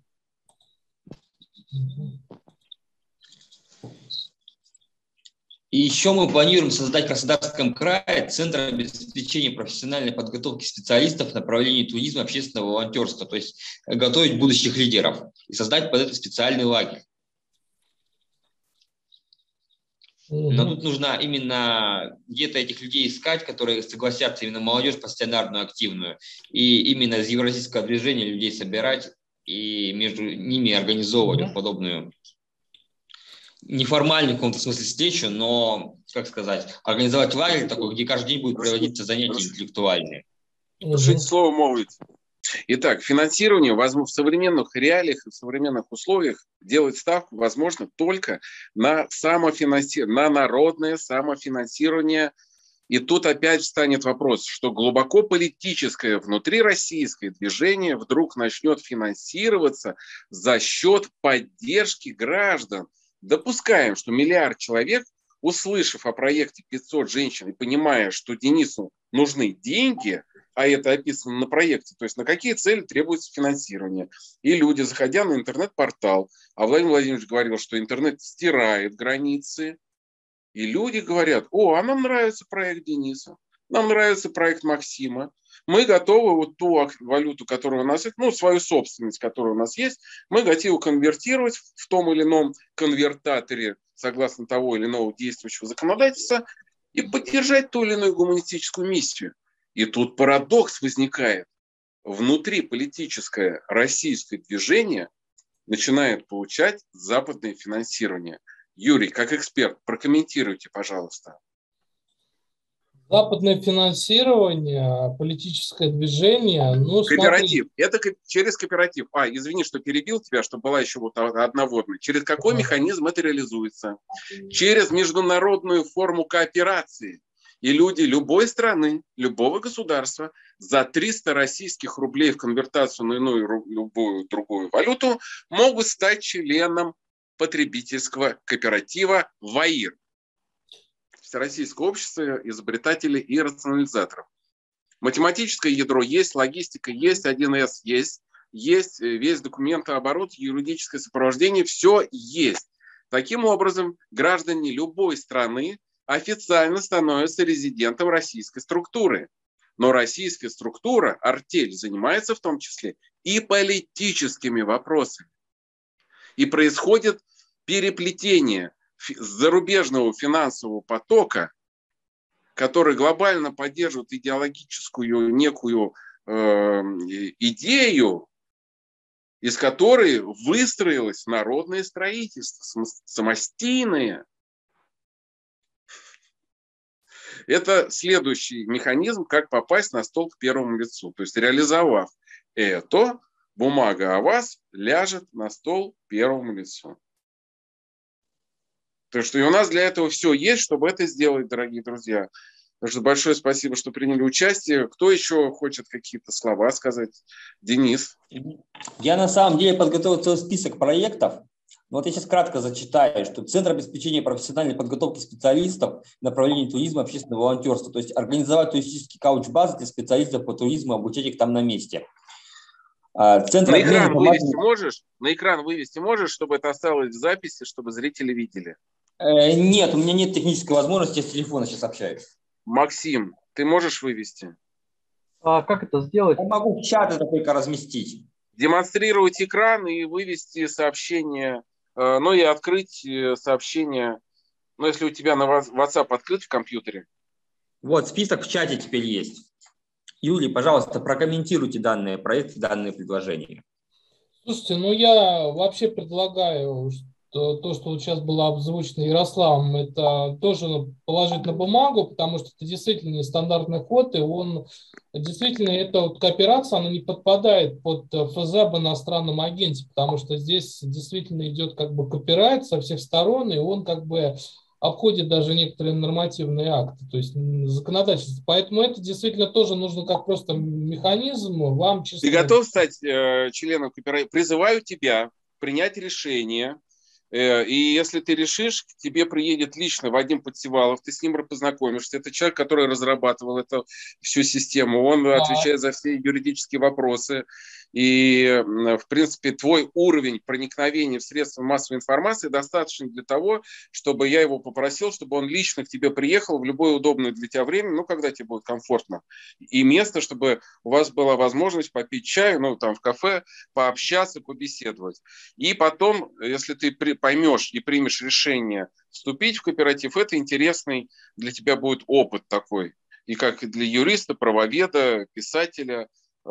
Speaker 6: И еще мы планируем создать в Краснодарском крае Центр обеспечения профессиональной подготовки специалистов в направлении туризма, общественного волонтерства, то есть готовить будущих лидеров и создать под это специальный лагерь. Но тут нужно именно где-то этих людей искать, которые согласятся, именно молодежь постоянную, активную, и именно из евразийского движения людей собирать и между ними организовывать подобную неформальную в каком-то смысле встречу, но, как сказать, организовать лагерь такой, где каждый день будут проводиться занятия интеллектуальные.
Speaker 3: Слушайте, слово молвить. Итак, финансирование в современных реалиях и в современных условиях делать ставку возможно только на самофинансирование, на народное самофинансирование. И тут опять встанет вопрос, что глубоко политическое внутрироссийское движение вдруг начнет финансироваться за счет поддержки граждан. Допускаем, что миллиард человек, услышав о проекте 500 женщин и понимая, что Денису нужны деньги, а это описано на проекте, то есть на какие цели требуется финансирование. И люди, заходя на интернет-портал, а Владимир Владимирович говорил, что интернет стирает границы, и люди говорят: о, а нам нравится проект Дениса, нам нравится проект Максима, мы готовы вот ту валюту, которая у нас есть, ну, свою собственность, которая у нас есть, мы готовы конвертировать в том или ином конвертаторе, согласно того или иного действующего законодательства, и поддержать ту или иную гуманистическую миссию. И тут парадокс возникает. Внутриполитическое российское движение начинает получать западное финансирование. Юрий, как эксперт, прокомментируйте, пожалуйста.
Speaker 5: Западное финансирование, политическое движение, ну,
Speaker 3: Кооператив. Это через кооператив. Извини, что перебил тебя, чтобы была еще вот одна водная. Через какой механизм это реализуется? Через международную форму кооперации. И люди любой страны, любого государства за 300 российских рублей в конвертацию на иную любую другую валюту могут стать членом потребительского кооператива ВАИР. Всероссийское общество изобретателей и рационализаторов. Математическое ядро есть, логистика есть, 1С есть весь документооборот, юридическое сопровождение, все есть. Таким образом, граждане любой страны официально становятся резидентом российской структуры. Но российская структура, артель, занимается в том числе и политическими вопросами. И происходит переплетение зарубежного финансового потока, который глобально поддерживает идеологическую некую идею, из которой выстроилось народное строительство, самостийное. Это следующий механизм, как попасть на стол к первому лицу. То есть, реализовав это, бумага о вас ляжет на стол первому лицу. Так что и у нас для этого все есть, чтобы это сделать, дорогие друзья. Так что большое спасибо, что приняли участие. Кто еще хочет какие-то слова сказать? Денис.
Speaker 6: Я на самом деле подготовил целый список проектов. Но вот я сейчас кратко зачитаю, что Центр обеспечения профессиональной подготовки специалистов в направлении туризма и общественного волонтерства. То есть организовать туристические кауч-базы для специалистов по туризму, обучать их там на месте.
Speaker 3: Центр на экран вывести можешь? На экран вывести можешь, чтобы это осталось в записи, чтобы зрители видели?
Speaker 6: Нет, у меня нет технической возможности, я с телефона сейчас общаюсь.
Speaker 3: Максим, ты можешь вывести?
Speaker 4: А как это сделать?
Speaker 6: Я могу в чат это только разместить.
Speaker 3: Демонстрировать экран и вывести сообщение, ну и открыть сообщение, ну если у тебя на WhatsApp открыт в компьютере.
Speaker 6: Вот, список в чате теперь есть. Юлий, пожалуйста, прокомментируйте данные проекты, данные предложения.
Speaker 5: Слушайте, ну я вообще предлагаю то, что вот сейчас было озвучено Ярославом, это тоже положить на бумагу, потому что это действительно нестандартный ход, и он действительно, эта вот кооперация, она не подпадает под ФЗ об иностранном агенте, потому что здесь действительно идет как бы копирайт со всех сторон, и он как бы обходит даже некоторые нормативные акты, то есть законодательство. Поэтому это действительно тоже нужно как просто механизм вам чисто...
Speaker 3: Ты готов стать членом кооператива? Призываю тебя принять решение. И если ты решишь, к тебе приедет лично Вадим Подсевалов, ты с ним познакомишься. Это человек, который разрабатывал эту всю систему. Он отвечает за все юридические вопросы. И, в принципе, твой уровень проникновения в средства массовой информации достаточно для того, чтобы я его попросил, чтобы он лично к тебе приехал в любое удобное для тебя время, ну, когда тебе будет комфортно. И место, чтобы у вас была возможность попить чаю, ну, там, в кафе, пообщаться, побеседовать. И потом, если ты поймешь и примешь решение вступить в кооператив, это интересный для тебя будет опыт такой. И как для юриста, правоведа, писателя,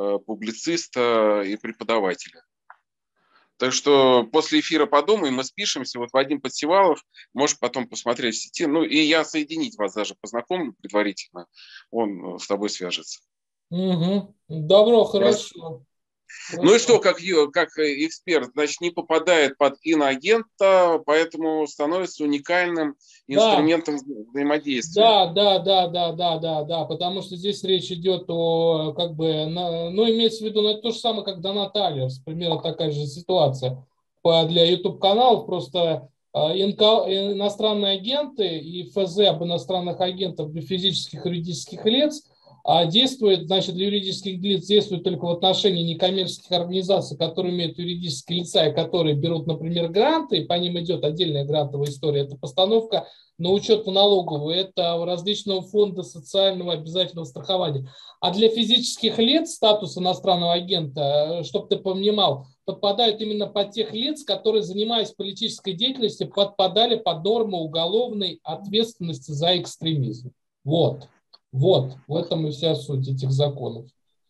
Speaker 3: публициста и преподавателя. Так что после эфира подумаем, мы спишемся. Вот Вадим Подсевалов, можешь потом посмотреть в сети. Ну и я соединить вас даже познакомлю предварительно. Он с тобой свяжется.
Speaker 5: Угу. Добро, хорошо.
Speaker 3: Ну и что, как эксперт, значит, не попадает под иноагента, поэтому становится уникальным инструментом взаимодействия.
Speaker 5: Да, потому что здесь речь идет о, как бы, ну, имеется в виду, это то же самое, как Донат Альерс, примерно такая же ситуация для YouTube-каналов, просто иностранные агенты и ФЗ об иностранных агентах для физических и юридических лиц действует, значит, для юридических лиц действует только в отношении некоммерческих организаций, которые имеют юридические лица и которые берут, например, гранты, и по ним идет отдельная грантовая история. Это постановка на учет в налоговую, это различного фонда социального обязательного страхования. А для физических лиц статус иностранного агента, чтобы ты понимал, подпадают именно под тех лиц, которые, занимаясь политической деятельностью, подпадали под норму уголовной ответственности за экстремизм. Вот, в этом и вся суть этих законов.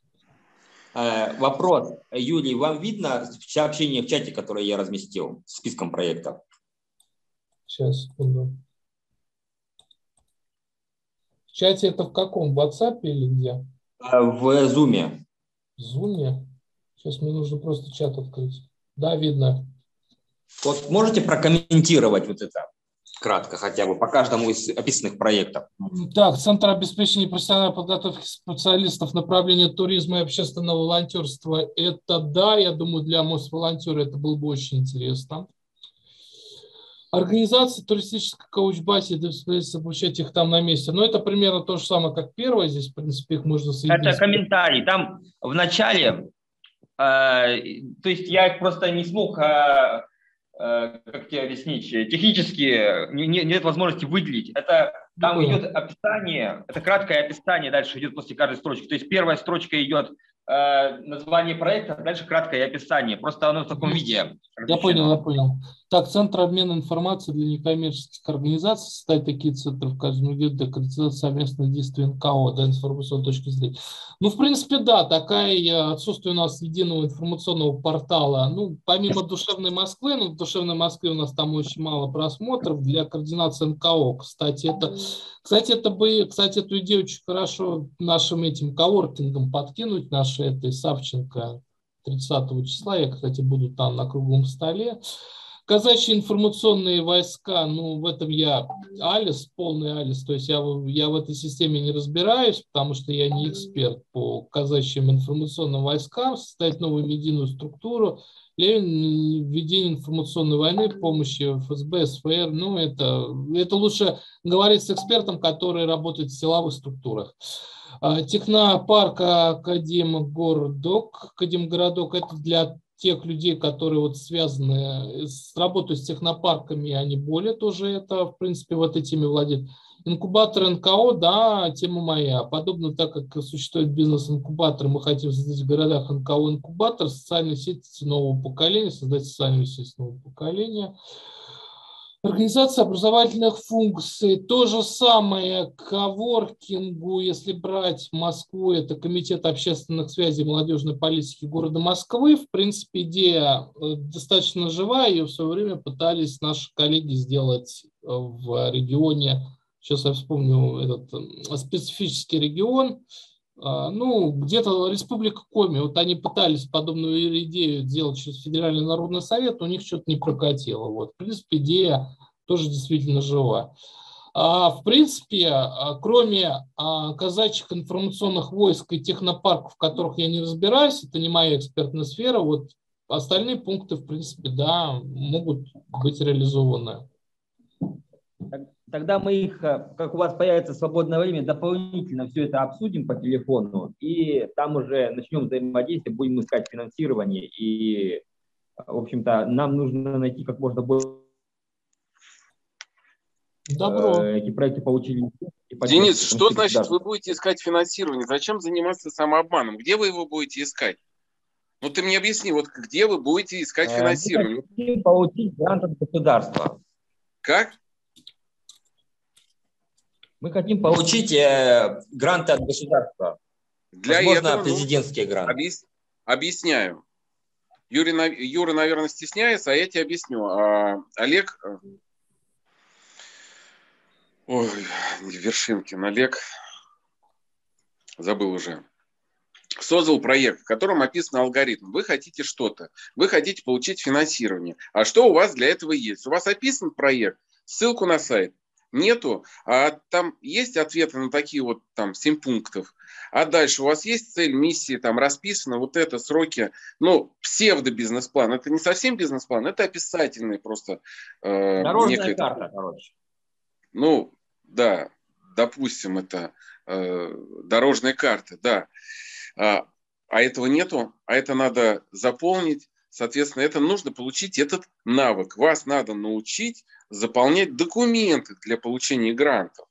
Speaker 6: Вопрос. Юлий, вам видно сообщение в чате, которое я разместил с списком проектов?
Speaker 5: Сейчас, секунду. В чате это в каком? В WhatsApp или где?
Speaker 6: В Zoom.
Speaker 5: В Zoom? Сейчас мне нужно просто чат открыть. Да, видно.
Speaker 6: Вот можете прокомментировать вот это кратко хотя бы по каждому из описанных проектов?
Speaker 5: Так, Центр обеспечения профессиональной подготовки специалистов направления туризма и общественного волонтерства. Это да, я думаю, для Мосволонтера это было бы очень интересно. Организация туристической коуч-базе, обучать их там на месте. Но это примерно то же самое, как первое. Здесь, в принципе, их можно соединить.
Speaker 4: Это комментарий. Там в начале, то есть я их просто не смог, как тебе объяснить, технически нет возможности выделить. Это там идет описание, это краткое описание, дальше идет после каждой строчки. То есть первая строчка идет название проекта, дальше краткое описание. Просто оно в таком виде.
Speaker 5: Я понял. Так, Центр обмена информацией для некоммерческих организаций создать такие центры в каждом регионе для координации совместных действий НКО, да, информационной точки зрения. Ну, в принципе, да, такая отсутствие у нас единого информационного портала. Ну, помимо Душевной Москвы, в Душевной Москве у нас там очень мало просмотров для координации НКО. Кстати, эту идею очень хорошо нашим этим коворкингом подкинуть, нашей этой Савченко 30 числа. Я, кстати, буду там на круглом столе. Казачьи информационные войска, в этом я полный Алис, то есть я в этой системе не разбираюсь, потому что я не эксперт по казачьим информационным войскам, создать новую медийную структуру, введение информационной войны, помощи ФСБ, СФР, это лучше говорить с экспертом, который работает в силовых структурах. Технопарк Академгородок, это для тех людей, которые связаны с работой с технопарками, они более тоже это, в принципе, в этой теме владеют. Инкубатор НКО, да, тема моя. Подобно так, как существует бизнес-инкубатор, мы хотим создать в городах НКО-инкубатор, социальные сети нового поколения, создать социальную сеть нового поколения. Организация образовательных функций. То же самое к коворкингу, если брать Москву, это Комитет общественных связей и молодежной политики города Москвы. В принципе, идея достаточно живая, ее в свое время пытались наши коллеги сделать в регионе, сейчас я вспомню этот специфический регион, где-то Республика Коми, они пытались подобную идею сделать через Федеральный народный совет, у них что-то не прокатило. В принципе, идея тоже действительно жива. В принципе, кроме казачьих информационных войск и технопарков, в которых я не разбираюсь, это не моя экспертная сфера, остальные пункты, в принципе, да, могут быть реализованы.
Speaker 4: Тогда мы их, как у вас появится свободное время, дополнительно все это обсудим по телефону, и там уже начнем взаимодействие, будем искать финансирование, и, в общем-то, нам нужно найти как можно больше.
Speaker 5: Добро.
Speaker 4: Эти проекты получили.
Speaker 3: Денис, что значит вы будете искать финансирование? Зачем заниматься самообманом? Где вы его будете искать? Ты мне объясни, где вы будете искать финансирование?
Speaker 4: Мы хотим получить грант от государства.
Speaker 3: Как?
Speaker 6: Мы хотим получить гранты от государства. Возможно, президентские гранты.
Speaker 3: Объясняю. Юра, наверное, стесняется, а я тебе объясню. Олег... Вершинкин Олег. Забыл уже. Создал проект, в котором описан алгоритм. Вы хотите что-то. Вы хотите получить финансирование. А что у вас для этого есть? У вас описан проект? Ссылку на сайт. Нету, а там есть ответы на такие 7 пунктов. А дальше у вас есть цель, миссия, там расписано, это сроки, псевдо-бизнес-план. Это не совсем бизнес-план, это описательный просто.
Speaker 4: Дорожная карта, короче.
Speaker 3: Да, допустим, это дорожная карта, да. А этого нету, а это надо заполнить. Соответственно, это нужно получить этот навык. Вас надо научить заполнять документы для получения грантов.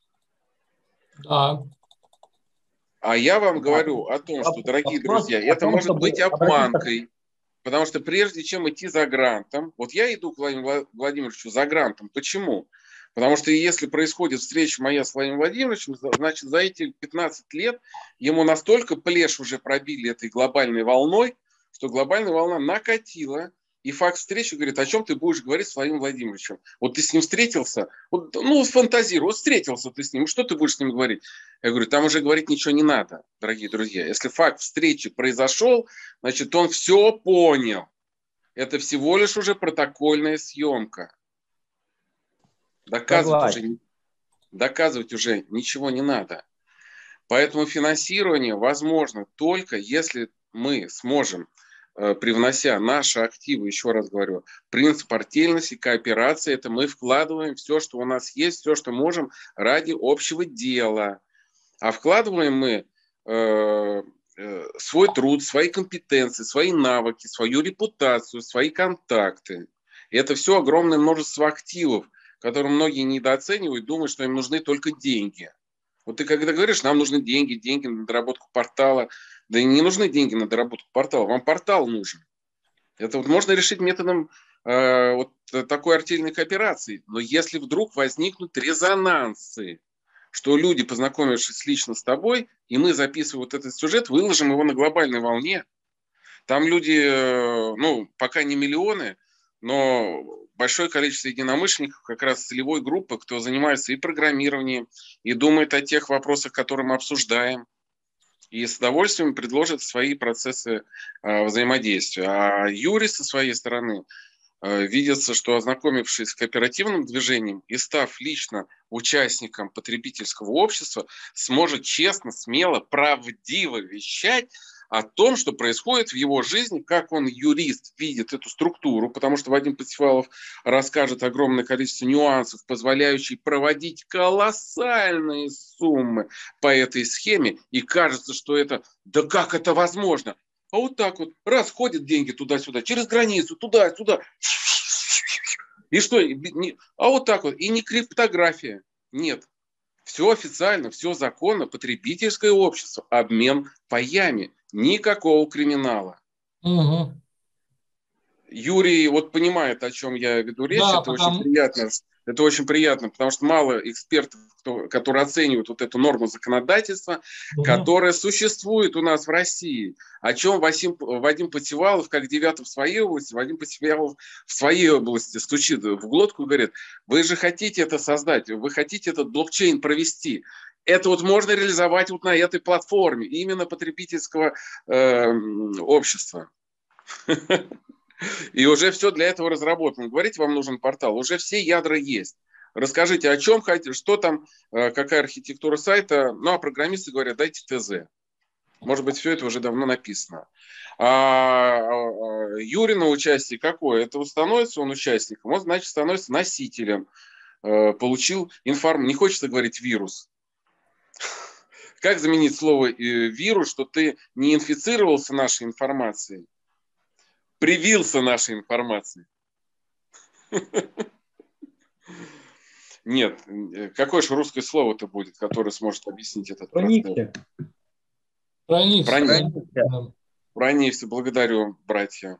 Speaker 5: Да.
Speaker 3: А я вам говорю о том, что, дорогие друзья, это может быть обманкой. Потому что прежде чем идти за грантом, я иду к Владимиру Владимировичу за грантом. Почему? Потому что если происходит встреча моя с Владимиром Владимировичем, значит, за эти 15 лет ему настолько плешь уже пробили этой глобальной волной, что глобальная волна накатила, и факт встречи говорит, о чем ты будешь говорить с Владимиром Владимировичем. Вот ты с ним встретился, вот, ну, сфантазируй, вот встретился ты с ним, что ты будешь с ним говорить? Я говорю, там уже говорить ничего не надо, дорогие друзья. Если факт встречи произошел, значит, он все понял. Это всего лишь уже протокольная съемка. Доказывать уже ничего не надо. Поэтому финансирование возможно только если мы сможем, привнося наши активы, еще раз говорю, принцип артельности, кооперации, это мы вкладываем все, что у нас есть, все, что можем ради общего дела. А вкладываем мы свой труд, свои компетенции, свои навыки, свою репутацию, свои контакты. И это все огромное множество активов, которые многие недооценивают, думают, что им нужны только деньги. Вот ты когда говоришь, нам нужны деньги на доработку портала, да и не нужны деньги на доработку портала, вам портал нужен. Это вот можно решить методом вот такой артельной кооперации. Но если вдруг возникнут резонансы, что люди, познакомившись лично с тобой, и мы, записывая вот этот сюжет, выложим его на глобальной волне. Там люди, ну, пока не миллионы, но большое количество единомышленников, как раз целевой группы, кто занимается и программированием, и думает о тех вопросах, которые мы обсуждаем, и с удовольствием предложит свои процессы взаимодействия. А Юрий со своей стороны видится, что, ознакомившись с кооперативным движением и став лично участником потребительского общества, сможет честно, смело, правдиво вещать о том, что происходит в его жизни, как он, юрист, видит эту структуру, потому что Вадим Путивалов расскажет огромное количество нюансов, позволяющих проводить колоссальные суммы по этой схеме, и кажется, что это, да как это возможно? А вот так вот, раз ходят деньги туда-сюда, через границу, туда-сюда, и что? А вот так вот, и не криптография, нет. Все официально, все законно, потребительское общество, обмен паями, никакого криминала.
Speaker 5: Угу.
Speaker 3: Юрий вот понимает, о чем я веду речь,
Speaker 5: Да,
Speaker 3: это очень приятно. Это очень приятно, потому что мало экспертов, которые оценивают вот эту норму законодательства, которая существует у нас в России. О чем Вадим Путивалов, как девятый в своей области, Вадим Путивалов в своей области стучит в глотку и говорит, вы же хотите это создать, вы хотите этот блокчейн провести. Это вот можно реализовать вот на этой платформе, именно потребительского общества. И уже все для этого разработано. Говорите, вам нужен портал, уже все ядра есть. Расскажите, о чем хотите, что там, какая архитектура сайта. Ну, а программисты говорят, дайте ТЗ. Может быть, все это уже давно написано. А Юрина участие какое? Это становится он участником, он, значит, становится носителем. Получил информацию. Не хочется говорить вирус. Как заменить слово вирус, что ты не инфицировался нашей информацией? Привился нашей информацией. Нет, какое же русское слово-то будет, которое сможет объяснить этот процесс? Проникся. Благодарю, братья.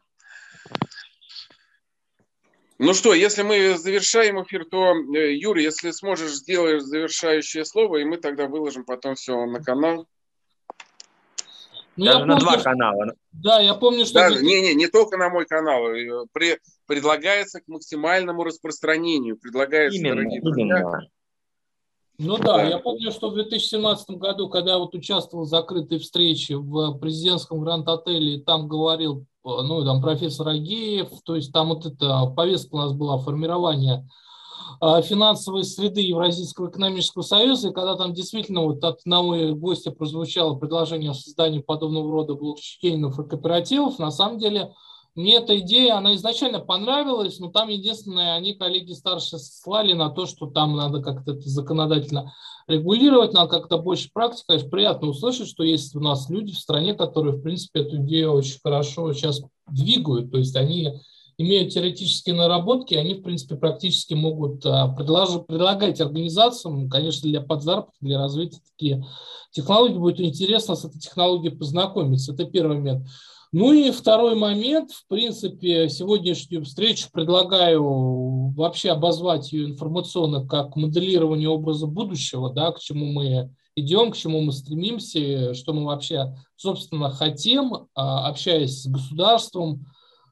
Speaker 3: Ну что, если мы завершаем эфир, то, Юрий, если сможешь, сделаешь завершающее слово, и мы тогда выложим потом все на канал.
Speaker 5: Ну,
Speaker 4: даже на два канала.
Speaker 5: Да, я помню, что...
Speaker 3: Не только на мой канал. Предлагается к максимальному распространению. Предлагается, дорогие друзья.
Speaker 5: Ну да, я помню, что в 2017 году, когда я вот участвовал в закрытой встрече в президентском Гранд-отеле, и там говорил, ну, там профессор Агеев, то есть там вот эта повестка у нас была, формирование финансовой среды Евразийского экономического союза, и когда там действительно вот от одного гостя прозвучало предложение о создании подобного рода блокчейнов и кооперативов, на самом деле мне эта идея, она изначально понравилась, но там единственное, они, коллеги старшие, ссылали на то, что там надо как-то это законодательно регулировать, надо как-то больше практики. Конечно, приятно услышать, что есть у нас люди в стране, которые, в принципе, эту идею очень хорошо сейчас двигают, то есть они имеют теоретические наработки, они, в принципе, практически могут предлагать организациям, конечно, для подзаработка, для развития такие технологии. Будет интересно с этой технологией познакомиться. Это первый момент. Ну и второй момент, в принципе, сегодняшнюю встречу предлагаю вообще обозвать ее информационно как моделирование образа будущего, да, к чему мы идем, к чему мы стремимся, что мы вообще, собственно, хотим, общаясь с государством,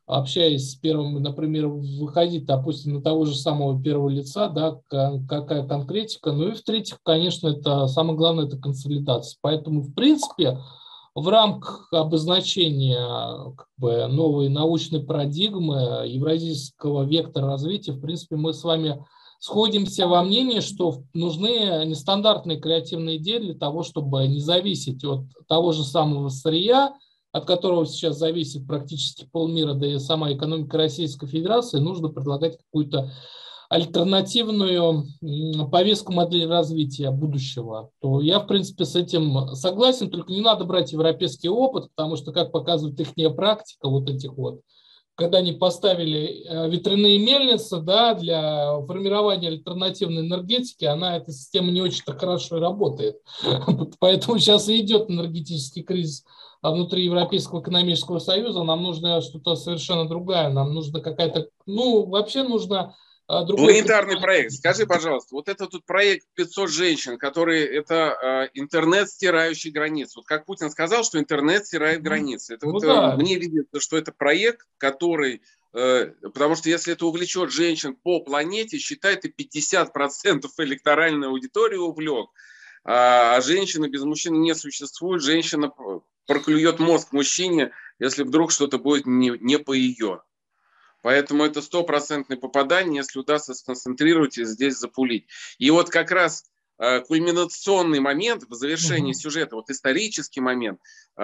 Speaker 5: общаясь с первым, например, выходить, допустим, на того же самого первого лица, да, какая конкретика. Ну и в-третьих, конечно, это самое главное, это консолидация. Поэтому, в принципе, в рамках обозначения как бы, новой научной парадигмы, евразийского вектора развития, в принципе, мы с вами сходимся во мнении, что нужны нестандартные креативные идеи для того, чтобы не зависеть от того же самого сырья, от которого сейчас зависит практически полмира, да и сама экономика Российской Федерации, нужно предлагать какую-то альтернативную повестку модели развития будущего. То я, в принципе, с этим согласен, только не надо брать европейский опыт, потому что, как показывает их практика, вот этих вот, когда они поставили ветряные мельницы, да, для формирования альтернативной энергетики, эта система не очень-то хорошо работает. Поэтому сейчас и идет энергетический кризис внутри Европейского экономического союза. Нам нужно что-то совершенно другое. Нам нужно какая-то, вообще нужно другой...
Speaker 3: Планетарный проект. Скажи, пожалуйста, вот это тут проект 500 женщин, который это интернет, стирающий границы. Вот как Путин сказал, что интернет стирает границы. Это
Speaker 5: да.
Speaker 3: Мне видится, что это проект, который... Потому что если это увлечет женщин по планете, считай, ты 50% электоральной аудитории увлек. А женщина без мужчины не существует. Женщина проклюет мозг мужчине, если вдруг что-то будет не по ее. Поэтому это 100% попадание, если удастся сконцентрировать и здесь запулить. И вот как раз кульминационный момент в завершении сюжета, вот исторический момент,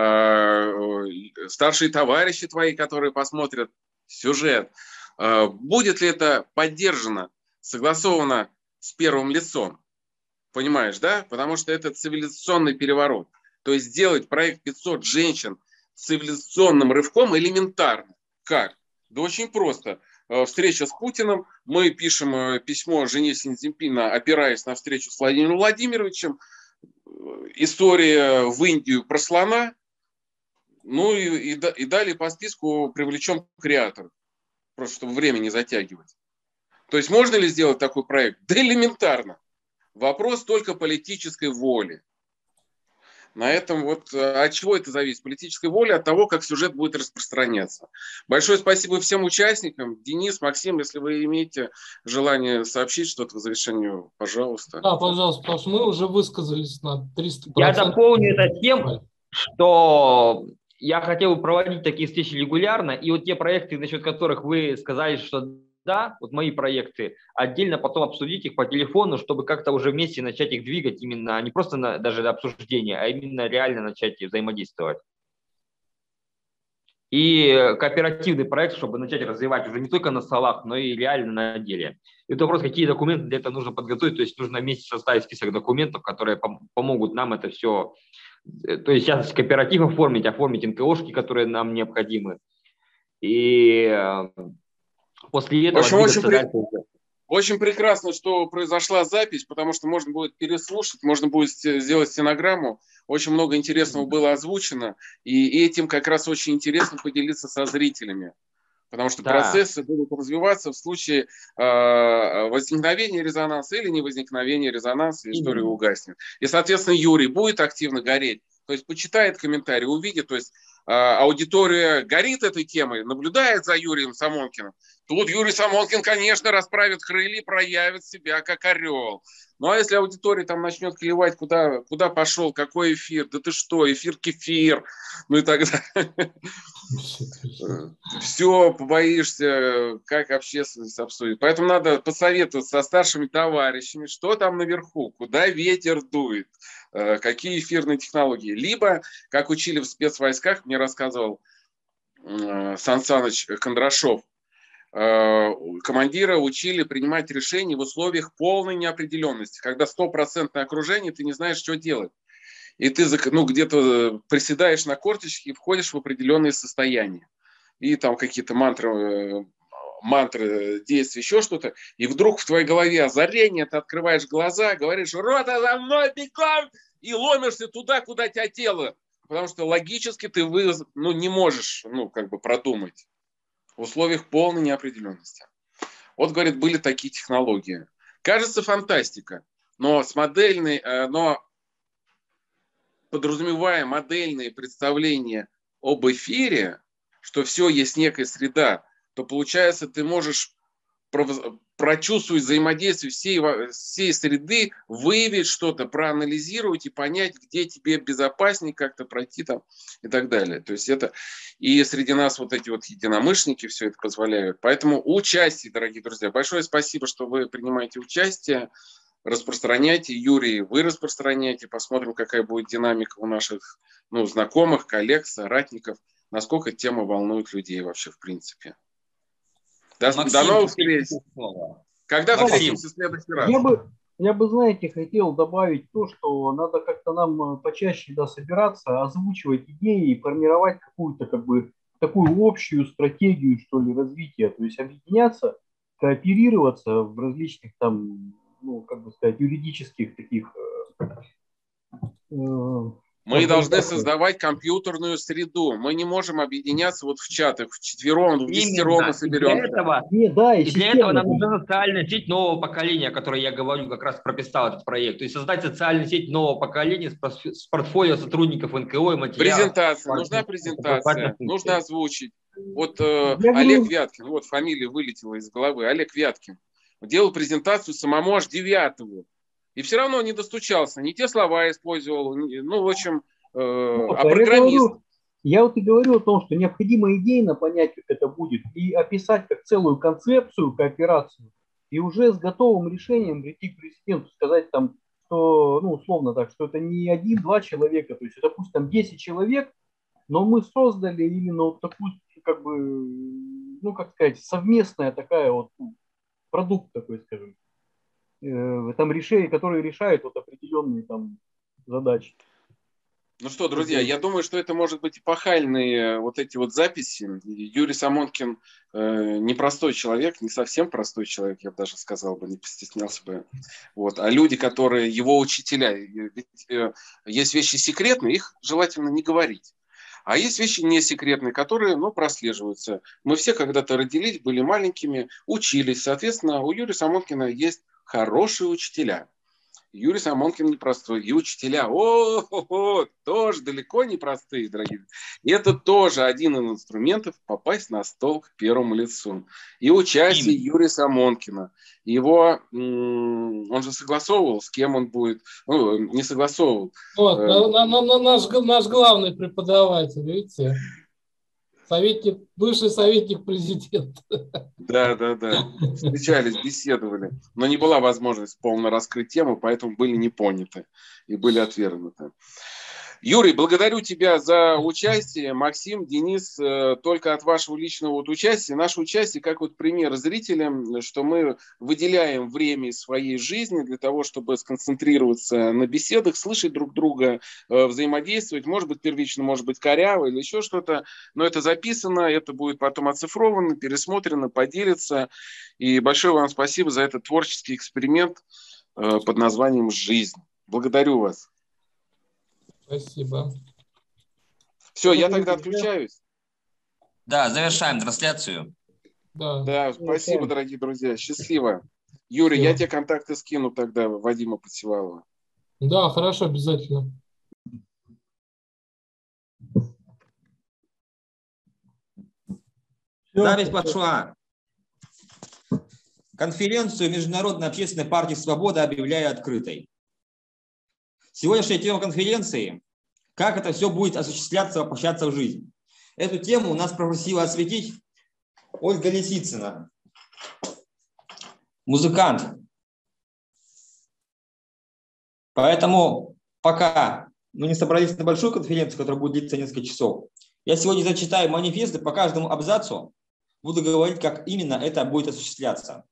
Speaker 3: старшие товарищи твои, которые посмотрят сюжет, будет ли это поддержано, согласовано с первым лицом? Понимаешь, да? Потому что это цивилизационный переворот. То есть сделать проект 500 женщин цивилизационным рывком элементарно. Как? Да очень просто. Встреча с Путиным. Мы пишем письмо жене Си Цзиньпина, опираясь на встречу с Владимиром Владимировичем. История в Индию про слона. Ну и далее по списку привлечем креаторов. Просто чтобы время не затягивать. То есть можно ли сделать такой проект? Да элементарно. Вопрос только политической воли. На этом вот от чего это зависит? Политической воли, от того, как сюжет будет распространяться. Большое спасибо всем участникам. Денис, Максим, если вы имеете желание сообщить что-то в завершению, пожалуйста.
Speaker 5: Да, пожалуйста, потому что мы уже высказались на 300%.
Speaker 4: Я дополню это тем, что я хотел бы проводить такие встречи регулярно, и вот те проекты, насчет которых вы сказали, что да, вот мои проекты, отдельно потом обсудить их по телефону, чтобы как-то уже вместе начать их двигать, именно не просто даже до обсуждения, а именно реально начать взаимодействовать. И кооперативный проект, чтобы начать развивать уже не только на столах, но и реально на деле. И это вопрос, какие документы для этого нужно подготовить, то есть нужно вместе составить список документов, которые помогут нам это все, то есть сейчас кооператив оформить НКОшки, которые нам необходимы. И после этого
Speaker 3: очень прекрасно, что произошла запись, потому что можно будет переслушать, можно будет сделать стенограмму. Очень много интересного было озвучено, и этим как раз очень интересно поделиться со зрителями. Потому что процессы будут развиваться в случае возникновения резонанса или невозникновения резонанса, история угаснет. И, соответственно, Юрий будет активно гореть, то есть почитает комментарии, увидит, то есть аудитория горит этой темой, наблюдает за Юрием Самонкиным. Тут Юрий Самонкин, конечно, расправит крылья и проявит себя как орел. Ну а если аудитория там начнет клевать, куда пошел, какой эфир, да ты что, эфир-кефир, ну и так далее. Все, побоишься, как общественность обсудит. Поэтому надо посоветоваться со старшими товарищами, что там наверху, куда ветер дует, какие эфирные технологии. Либо, как учили в спецвойсках, мне рассказывал Сан Саныч Кондрашов, командира учили принимать решения в условиях полной неопределенности, когда 100% окружение, ты не знаешь, что делать. И ты где-то приседаешь на корточки и входишь в определенные состояния. И там какие-то мантры, действия, еще что-то. И вдруг в твоей голове озарение, ты открываешь глаза, говоришь: «Рота, за мной, бегом!» И ломишься туда, куда тебя тело. Потому что логически ты не можешь продумать в условиях полной неопределенности. Вот, говорит, были такие технологии. Кажется, фантастика, но подразумевая модельные представления об эфире, что все есть некая среда, то получается ты можешь прочувствовать взаимодействие всей среды, выявить что-то, проанализировать и понять, где тебе безопаснее как-то пройти там и так далее. То есть это и среди нас вот эти вот единомышленники все это позволяют. Поэтому участие, дорогие друзья. Большое спасибо, что вы принимаете участие. Распространяйте. Юрий, вы распространяйте. Посмотрим, какая будет динамика у наших знакомых, коллег, соратников. Насколько тема волнует людей вообще в принципе. До новых встреч. Когда встретимся в следующий раз?
Speaker 2: Я бы, знаете, хотел добавить то, что надо как-то нам почаще собираться, озвучивать идеи и формировать какую-то такую общую стратегию, что ли, развития. То есть объединяться, кооперироваться в различных юридических таких...
Speaker 3: Мы должны создавать компьютерную среду. Мы не можем объединяться вот в чатах, вчетвером, в десятером мы соберем.
Speaker 4: Для этого нам нужна социальная сеть нового поколения, о которой я говорю, как раз прописал этот проект. То есть создать социальную сеть нового поколения с портфолио сотрудников НКО и материалов.
Speaker 3: Презентация, нужна презентация, нужно озвучить. Вот Олег Вяткин, вот фамилия вылетела из головы, Олег Вяткин, делал презентацию самому аж 9-го. И все равно не достучался, не те слова использовал, в общем, программист.
Speaker 2: Я вот и говорю о том, что необходимо идейно понять, как это будет, и описать как целую концепцию, кооперацию, и уже с готовым решением прийти к президенту, сказать там, что, условно так, что это не 1-2 человека, то есть это пусть там 10 человек, но мы создали именно вот такую, совместная такая вот, продукт такой, скажем. Там решения, которые решают вот определенные там задачи.
Speaker 3: Ну что, друзья, я думаю, что это может быть эпохальные вот эти вот записи. Юрий Самонкин непростой человек, не совсем простой человек, я бы даже сказал бы, не постеснялся бы. Вот. А люди, которые его учителя, ведь есть вещи секретные, их желательно не говорить. А есть вещи не секретные, которые, прослеживаются. Мы все когда-то родились, были маленькими, учились. Соответственно, у Юрия Самонкина есть хорошие учителя. Юрий Самонкин непростой. И учителя, тоже далеко не простые, дорогие. И это тоже один из инструментов попасть на стол к первому лицу. И участие Юрия Самонкина. Его, он же согласовывал, с кем он будет. Не согласовывал.
Speaker 5: Вот, наш главный преподаватель, видите? Бывший советник президента.
Speaker 3: Да. Встречались, беседовали. Но не была возможность полно раскрыть тему, поэтому были не поняты и были отвергнуты. Юрий, благодарю тебя за участие. Максим, Денис, только от вашего личного участия. Наше участие как пример зрителям, что мы выделяем время из своей жизни для того, чтобы сконцентрироваться на беседах, слышать друг друга, взаимодействовать. Может быть, первично, может быть, коряво или еще что-то. Но это записано, это будет потом оцифровано, пересмотрено, поделится. И большое вам спасибо за этот творческий эксперимент под названием «Жизнь». Благодарю вас.
Speaker 5: Спасибо.
Speaker 3: Все, я тогда отключаюсь.
Speaker 6: Да, завершаем трансляцию.
Speaker 3: Да, спасибо, дорогие друзья. Счастливо. Юрий, я тебе контакты скину тогда Вадима Подсевалова.
Speaker 5: Да, хорошо, обязательно.
Speaker 6: Запись пошла. Конференцию Международной общественной партии «Свобода» объявляю открытой. Сегодняшняя тема конференции – как это все будет осуществляться, воплощаться в жизнь. Эту тему у нас попросила осветить Ольга Лисицына, музыкант. Поэтому пока мы не собрались на большую конференцию, которая будет длиться несколько часов, я сегодня зачитаю манифесты по каждому абзацу, буду говорить, как именно это будет осуществляться.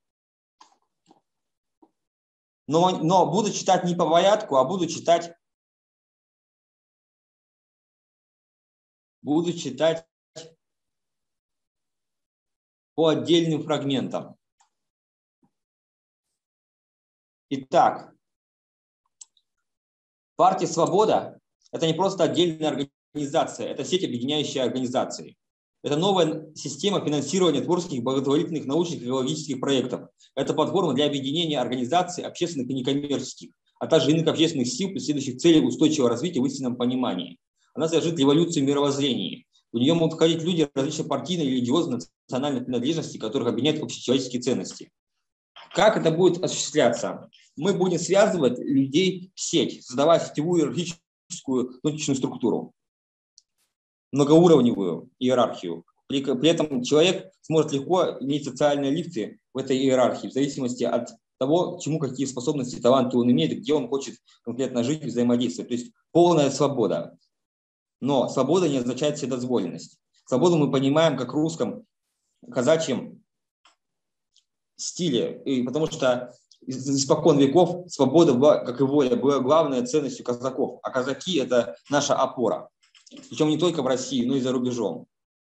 Speaker 6: Но буду читать не по порядку, а буду читать по отдельным фрагментам. Итак, партия «Свобода» – это не просто отдельная организация, это сеть, объединяющая организации. Это новая система финансирования творческих, благотворительных, научных и экологических проектов. Это платформа для объединения организаций, общественных и некоммерческих, а также иных общественных сил, преследующих цели устойчивого развития в истинном понимании. Она совершит революцию в мировоззрении. В нее могут входить люди различной партийной, религиозной, национальной принадлежности, которых объединяют общечеловеческие ценности. Как это будет осуществляться? Мы будем связывать людей в сеть, создавая сетевую иерархическую точечную структуру, многоуровневую иерархию. При этом человек сможет легко иметь социальные лифты в этой иерархии, в зависимости от того, чему какие способности, таланты он имеет, где он хочет конкретно жить и взаимодействовать. То есть полная свобода. Но свобода не означает вседозволенность. Свободу мы понимаем как в русском, казачьем стиле, и потому что испокон веков свобода, как и воля, была главной ценностью казаков. А казаки – это наша опора. Причем не только в России, но и за рубежом.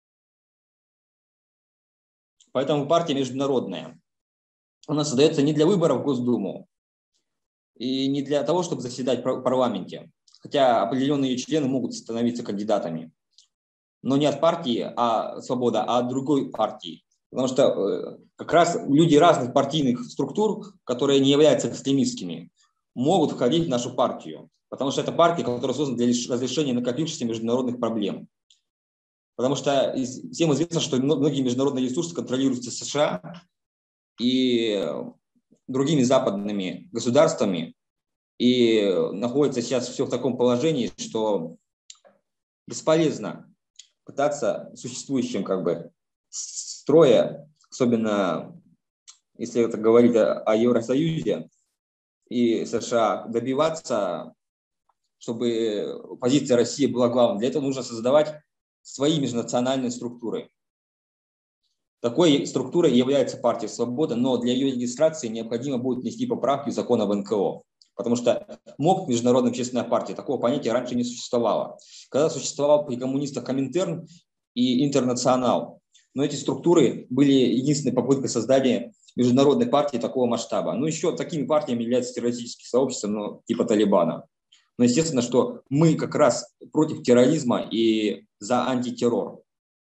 Speaker 6: Поэтому партия международная. Она создается не для выборов в Госдуму и не для того, чтобы заседать в парламенте, хотя определенные ее члены могут становиться кандидатами. Но не от партии «Свобода», а от другой партии. Потому что как раз люди разных партийных структур, которые не являются экстремистскими, могут входить в нашу партию. Потому что это партия, которая создана для разрешения накопившихся международных проблем. Потому что всем известно, что многие международные ресурсы контролируются США и другими западными государствами, и находится сейчас все в таком положении, что бесполезно пытаться существующим строя, особенно если это говорить о Евросоюзе и США, добиваться, чтобы позиция России была главной. Для этого нужно создавать свои межнациональные структуры. Такой структурой является партия «Свобода», но для ее регистрации необходимо будет внести поправки в закон об НКО. Потому что МОП, Международная общественная партия, такого понятия раньше не существовало. Когда существовал при коммунистах Коминтерн и Интернационал, но эти структуры были единственной попыткой создания международной партии такого масштаба. Ну, еще такими партиями являются террористические сообщества, типа Талибана. Но естественно, что мы как раз против терроризма и за антитеррор.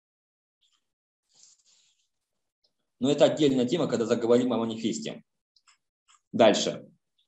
Speaker 6: Но это отдельная тема, когда заговорим о манифесте. Дальше.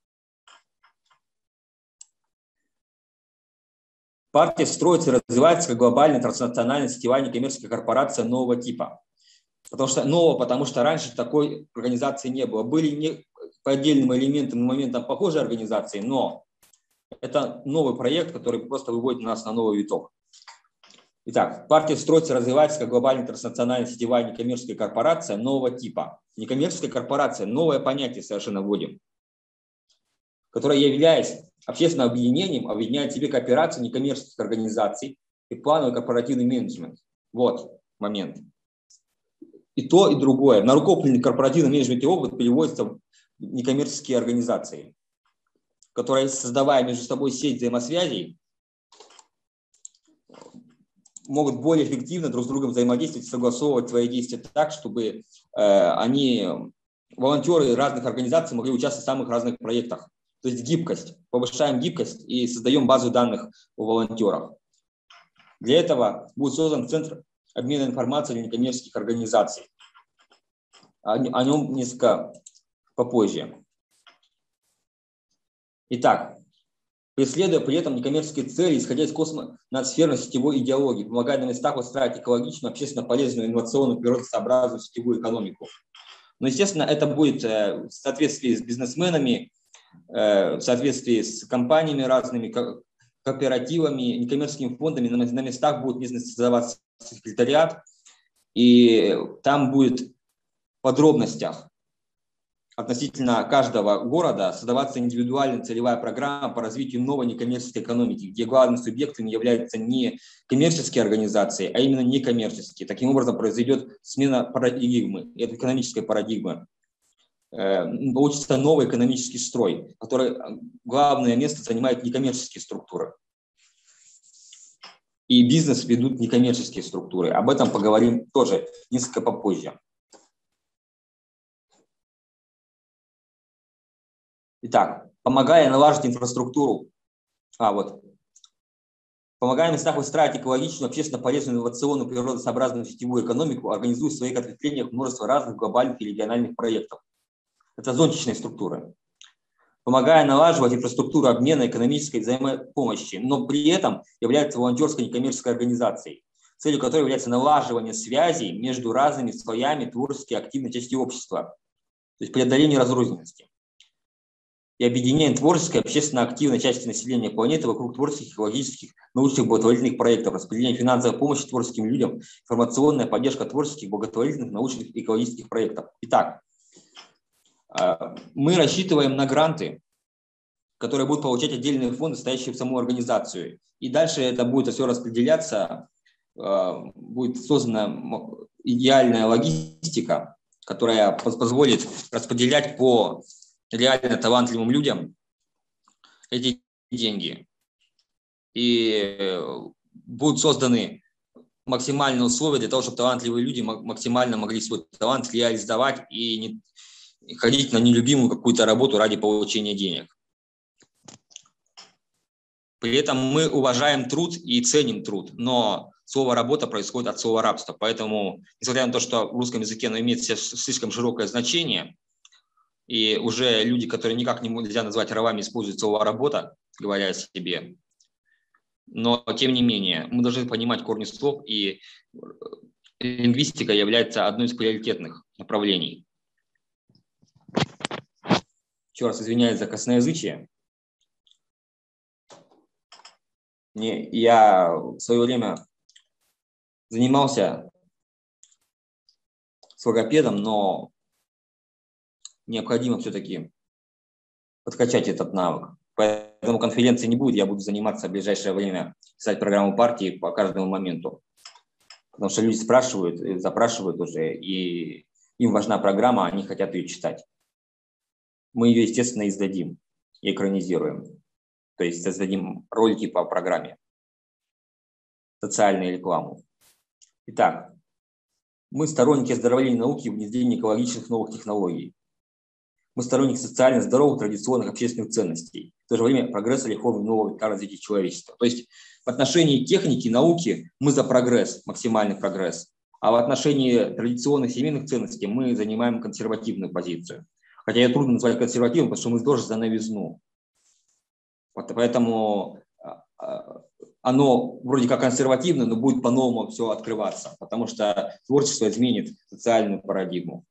Speaker 6: Партия строится и развивается как глобальная транснациональная сетевая некоммерческая корпорация нового типа. Потому что раньше такой организации не было. Были не по отдельным элементам и моментам похожие организации, но это новый проект, который просто выводит нас на новый виток. Итак, партия строится и развивается как глобальная транснациональная сетевая некоммерческая корпорация нового типа. Некоммерческая корпорация – новое понятие совершенно вводим, которое, являясь общественным объединением, объединяет в себе кооперацию некоммерческих организаций и плановый корпоративный менеджмент. Вот момент. И то, и другое. На нарукопленный корпоративный менеджмент и опыт переводится в некоммерческие организации, которые, создавая между собой сеть взаимосвязей, могут более эффективно друг с другом взаимодействовать, согласовывать свои действия так, чтобы волонтеры разных организаций могли участвовать в самых разных проектах. То есть гибкость. Повышаем гибкость и создаем базу данных о волонтерах. Для этого будет создан Центр обмена информацией для некоммерческих организаций. О нем несколько попозже. Итак, преследуя при этом некоммерческие цели, исходя из космонадсферной сетевой идеологии, помогая на местах выстраивать экологичную, общественно полезную, инновационную, природосообразную сетевую экономику. Но, естественно, это будет в соответствии с бизнесменами, в соответствии с компаниями разными, кооперативами, некоммерческими фондами. На местах будет создаваться секретариат, и там будет в подробностях относительно каждого города создаваться индивидуальная целевая программа по развитию новой некоммерческой экономики, где главными субъектами являются не коммерческие организации, а именно некоммерческие. Таким образом произойдет смена парадигмы, экономической парадигмы. Получится новый экономический строй, который главное место занимает некоммерческие структуры. И бизнес ведут некоммерческие структуры. Об этом поговорим тоже несколько попозже. Итак, помогая налаживать инфраструктуру, помогая в местах выстраивать экологичную, общественно полезную, инновационную, природосообразную сетевую экономику, организуя в своих ответвлениях множество разных глобальных и региональных проектов. Это зонтичные структуры. Помогая налаживать инфраструктуру обмена экономической взаимопомощи, но при этом является волонтерской некоммерческой организацией. целью которой является налаживание связей между разными слоями творчески активной части общества, то есть преодоление разрозненности и объединение творческой общественно активной части населения планеты вокруг творческих, экологических, научных, благотворительных проектов, распределение финансовой помощи творческим людям, информационная поддержка творческих, благотворительных, научных и экологических проектов. Итак, мы рассчитываем на гранты, которые будут получать отдельные фонды, стоящие в саму организацию. И дальше это будет все распределяться, будет создана идеальная логистика, которая позволит распределять по реально талантливым людям эти деньги. И будут созданы максимальные условия для того, чтобы талантливые люди максимально могли свой талант реализовать и не ходить на нелюбимую какую-то работу ради получения денег. При этом мы уважаем труд и ценим труд, но слово «работа» происходит от слова «рабство». Поэтому, несмотря на то, что в русском языке оно имеет слишком широкое значение, и уже люди, которые никак нельзя назвать рабами, используют слово «работа», говоря о себе, но, тем не менее, мы должны понимать корни слов, и лингвистика является одной из приоритетных направлений. Еще раз извиняюсь за косноязычие. Я в свое время занимался с логопедом, но необходимо все-таки подкачать этот навык. Поэтому конференции не будет, я буду заниматься в ближайшее время, писать программу партии по каждому моменту. Потому что люди спрашивают, запрашивают уже, и им важна программа, они хотят ее читать. Мы ее, естественно, издадим и экранизируем. То есть создадим ролики по программе, социальную рекламу. Итак, мы сторонники оздоровления науки и внедрения экологичных новых технологий. Мы сторонники социально здоровых традиционных общественных ценностей, в то же время прогресса, реформы и нового витка развития человечества. То есть в отношении техники, науки мы за прогресс, максимальный прогресс, а в отношении традиционных семейных ценностей мы занимаем консервативную позицию. Хотя ее трудно назвать консервативным, потому что мы тоже за новизну. Поэтому оно вроде как консервативно, но будет по-новому все открываться, потому что творчество изменит социальную парадигму.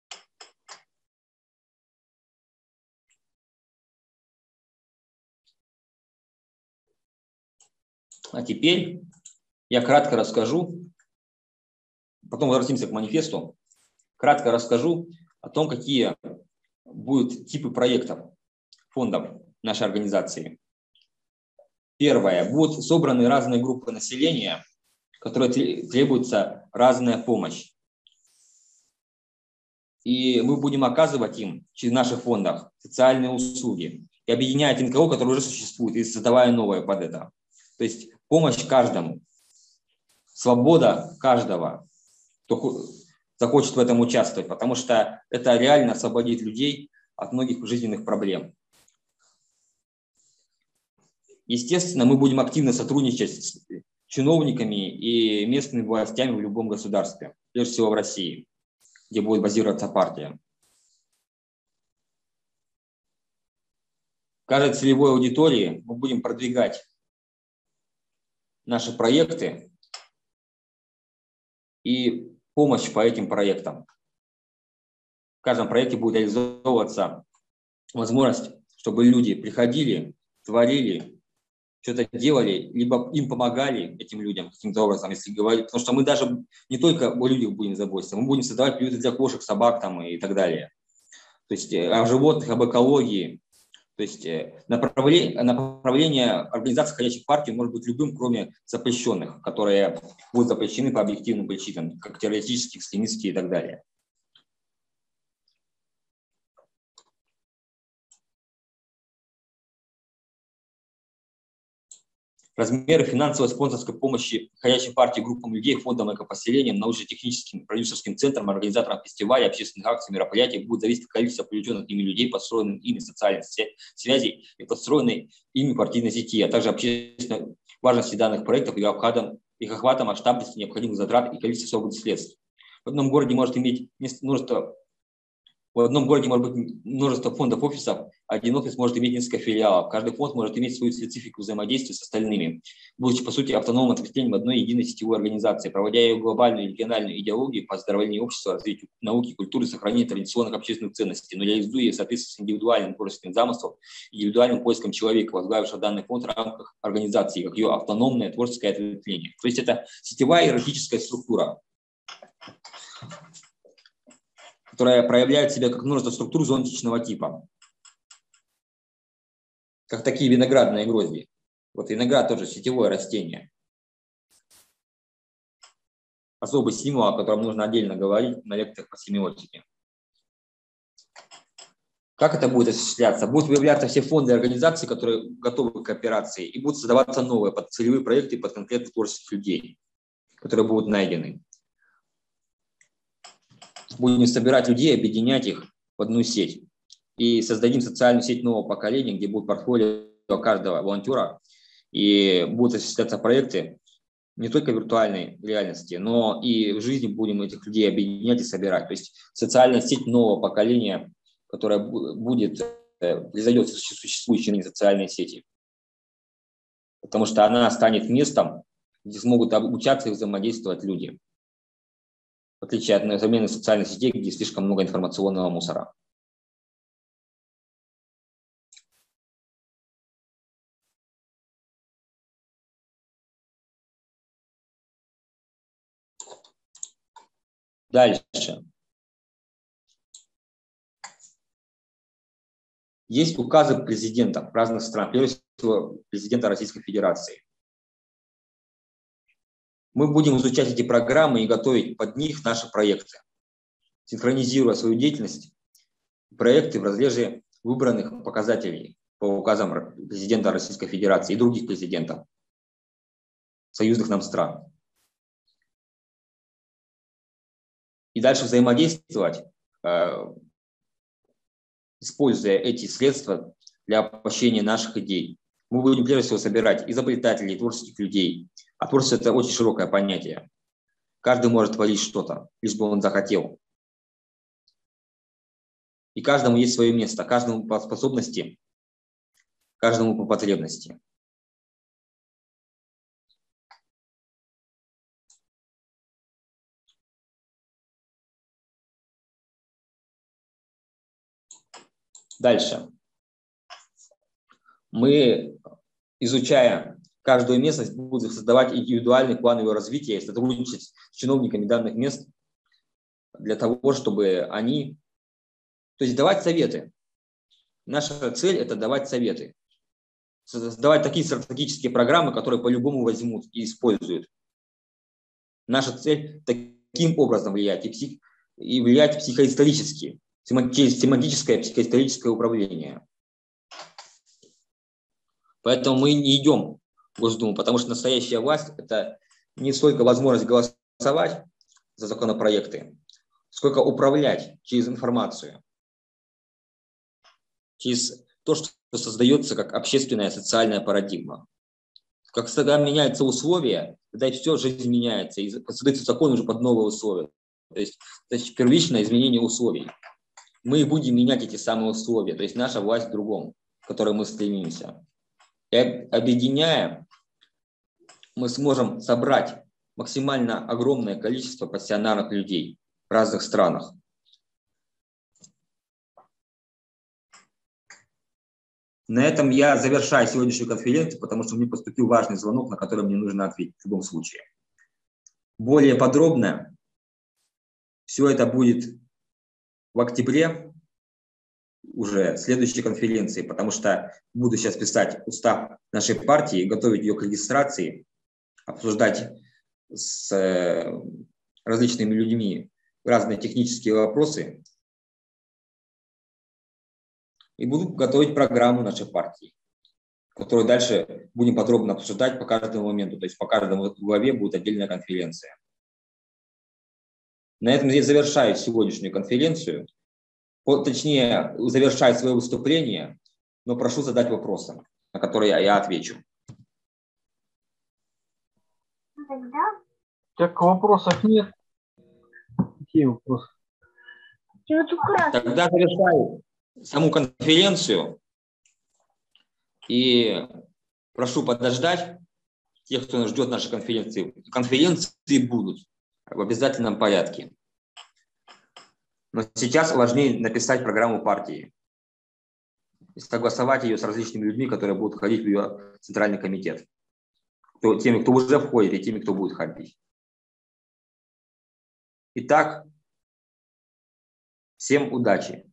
Speaker 6: А теперь я кратко расскажу, потом возвратимся к манифесту, кратко расскажу о том, какие будут типы проектов, фондов нашей организации. Первое. Будут собраны разные группы населения, которые требуется разная помощь. И мы будем оказывать им через наши фонды социальные услуги и объединяя НКО, которые уже существуют, и создавая новое под это. То есть помощь каждому, свобода каждого, кто захочет в этом участвовать, потому что это реально освободит людей от многих жизненных проблем. Естественно, мы будем активно сотрудничать с чиновниками и местными властями в любом государстве, прежде всего в России, где будет базироваться партия. Каждой целевой аудитории мы будем продвигать наши проекты и помощь по этим проектам. В каждом проекте будет реализовываться возможность, чтобы люди приходили, творили, что-то делали, либо им помогали этим людям каким-то образом, если говорить. Потому что мы даже не только о людях будем заботиться, мы будем создавать приюты для кошек, собак там, и так далее. То есть о животных, об экологии. То есть направление организации ходячих партий может быть любым, кроме запрещенных, которые будут запрещены по объективным причинам, как террористические, экстремистские и так далее. Размеры финансовой спонсорской помощи ходячей партии группам людей, фондам, экопоселениям, научно-техническим, продюсерским центрам, организаторам фестивалей, общественных акций, мероприятий будет зависеть от количества привлеченных ими людей, построенных ими социальных связей и построенной ими партийной сети, а также общественной важности данных проектов и их охвата, масштабности, необходимых затрат и количества свободных средств. В одном городе может быть множество фондов, офисов, один офис может иметь несколько филиалов. Каждый фонд может иметь свою специфику взаимодействия с остальными, будучи, по сути, автономным ответвлением одной единой сетевой организации, проводя ее глобальную и региональную идеологию по оздоровлению общества, развитию науки, культуры, сохранению традиционных общественных ценностей, но реализуя ее в соответствии с индивидуальным творческим замыслом, индивидуальным поиском человека, возглавившего данный фонд в рамках организации, как ее автономное творческое ответвление. То есть это сетевая иерархическая структура, которая проявляет себя как множество структур зонтичного типа, как такие виноградные грозди. Вот виноград тоже сетевое растение. Особый символ, о котором нужно отдельно говорить на лекциях по семиотике. Как это будет осуществляться? Будут выявляться все фонды и организации, которые готовы к кооперации, и будут создаваться новые целевые проекты под конкретных творческих людей, которые будут найдены. Будем собирать людей, объединять их в одну сеть. И создадим социальную сеть нового поколения, где будет портфолио каждого волонтера, и будут осуществляться проекты не только в виртуальной реальности, но и в жизни будем этих людей объединять и собирать. То есть социальная сеть нового поколения, которая произойдет в существующей социальной сети. Потому что она станет местом, где смогут обучаться и взаимодействовать люди. В отличие от современных социальных сетей, где слишком много информационного мусора. Дальше. Есть указы президентов разных стран, прежде всего президента Российской Федерации. Мы будем изучать эти программы и готовить под них наши проекты, синхронизируя свою деятельность, проекты в разрезе выбранных показателей по указам президента Российской Федерации и других президентов союзных нам стран. И дальше взаимодействовать, используя эти средства для воплощения наших идей. Мы будем прежде всего собирать изобретателей, творческих людей. А творчество – это очень широкое понятие. Каждый может творить что-то, лишь бы он захотел. И каждому есть свое место, каждому по способности, каждому по потребности. Дальше. Мы, изучая каждую местность, будем создавать индивидуальный план ее развития и сотрудничать с чиновниками данных мест для того, чтобы они... То есть давать советы. Наша цель – это давать советы. Создавать такие стратегические программы, которые по-любому возьмут и используют. Наша цель – таким образом влиять и влиять психоисторически, через тематическое психоисторическое управление. Поэтому мы не идем в Госдуму, потому что настоящая власть – это не столько возможность голосовать за законопроекты, сколько управлять через информацию, через то, что создается как общественная социальная парадигма. Как всегда меняются условия, тогда и все, жизнь меняется, и создается закон уже под новые условия. То есть первичное изменение условий. Мы будем менять эти самые условия, то есть наша власть в другом, к которой мы стремимся. И объединяя, мы сможем собрать максимально огромное количество профессиональных людей в разных странах. На этом я завершаю сегодняшнюю конференцию, потому что мне поступил важный звонок, на который мне нужно ответить в любом случае. Более подробно все это будет в октябре уже следующей конференции, потому что буду сейчас писать устав нашей партии, готовить ее к регистрации, обсуждать с различными людьми разные технические вопросы и буду готовить программу нашей партии, которую дальше будем подробно обсуждать по каждому моменту, то есть по каждому главе будет отдельная конференция. На этом я завершаю сегодняшнюю конференцию, точнее, завершаю свое выступление, но прошу задать вопросы, на которые я отвечу.
Speaker 2: Так, вопросов нет. Какие вопросы?
Speaker 6: Тогда завершаю саму конференцию. И прошу подождать тех, кто ждет нашей конференции. Конференции будут в обязательном порядке. Но сейчас важнее написать программу партии и согласовать ее с различными людьми, которые будут входить в ее центральный комитет. Теми, кто уже входит, и теми, кто будет ходить. Итак, всем удачи!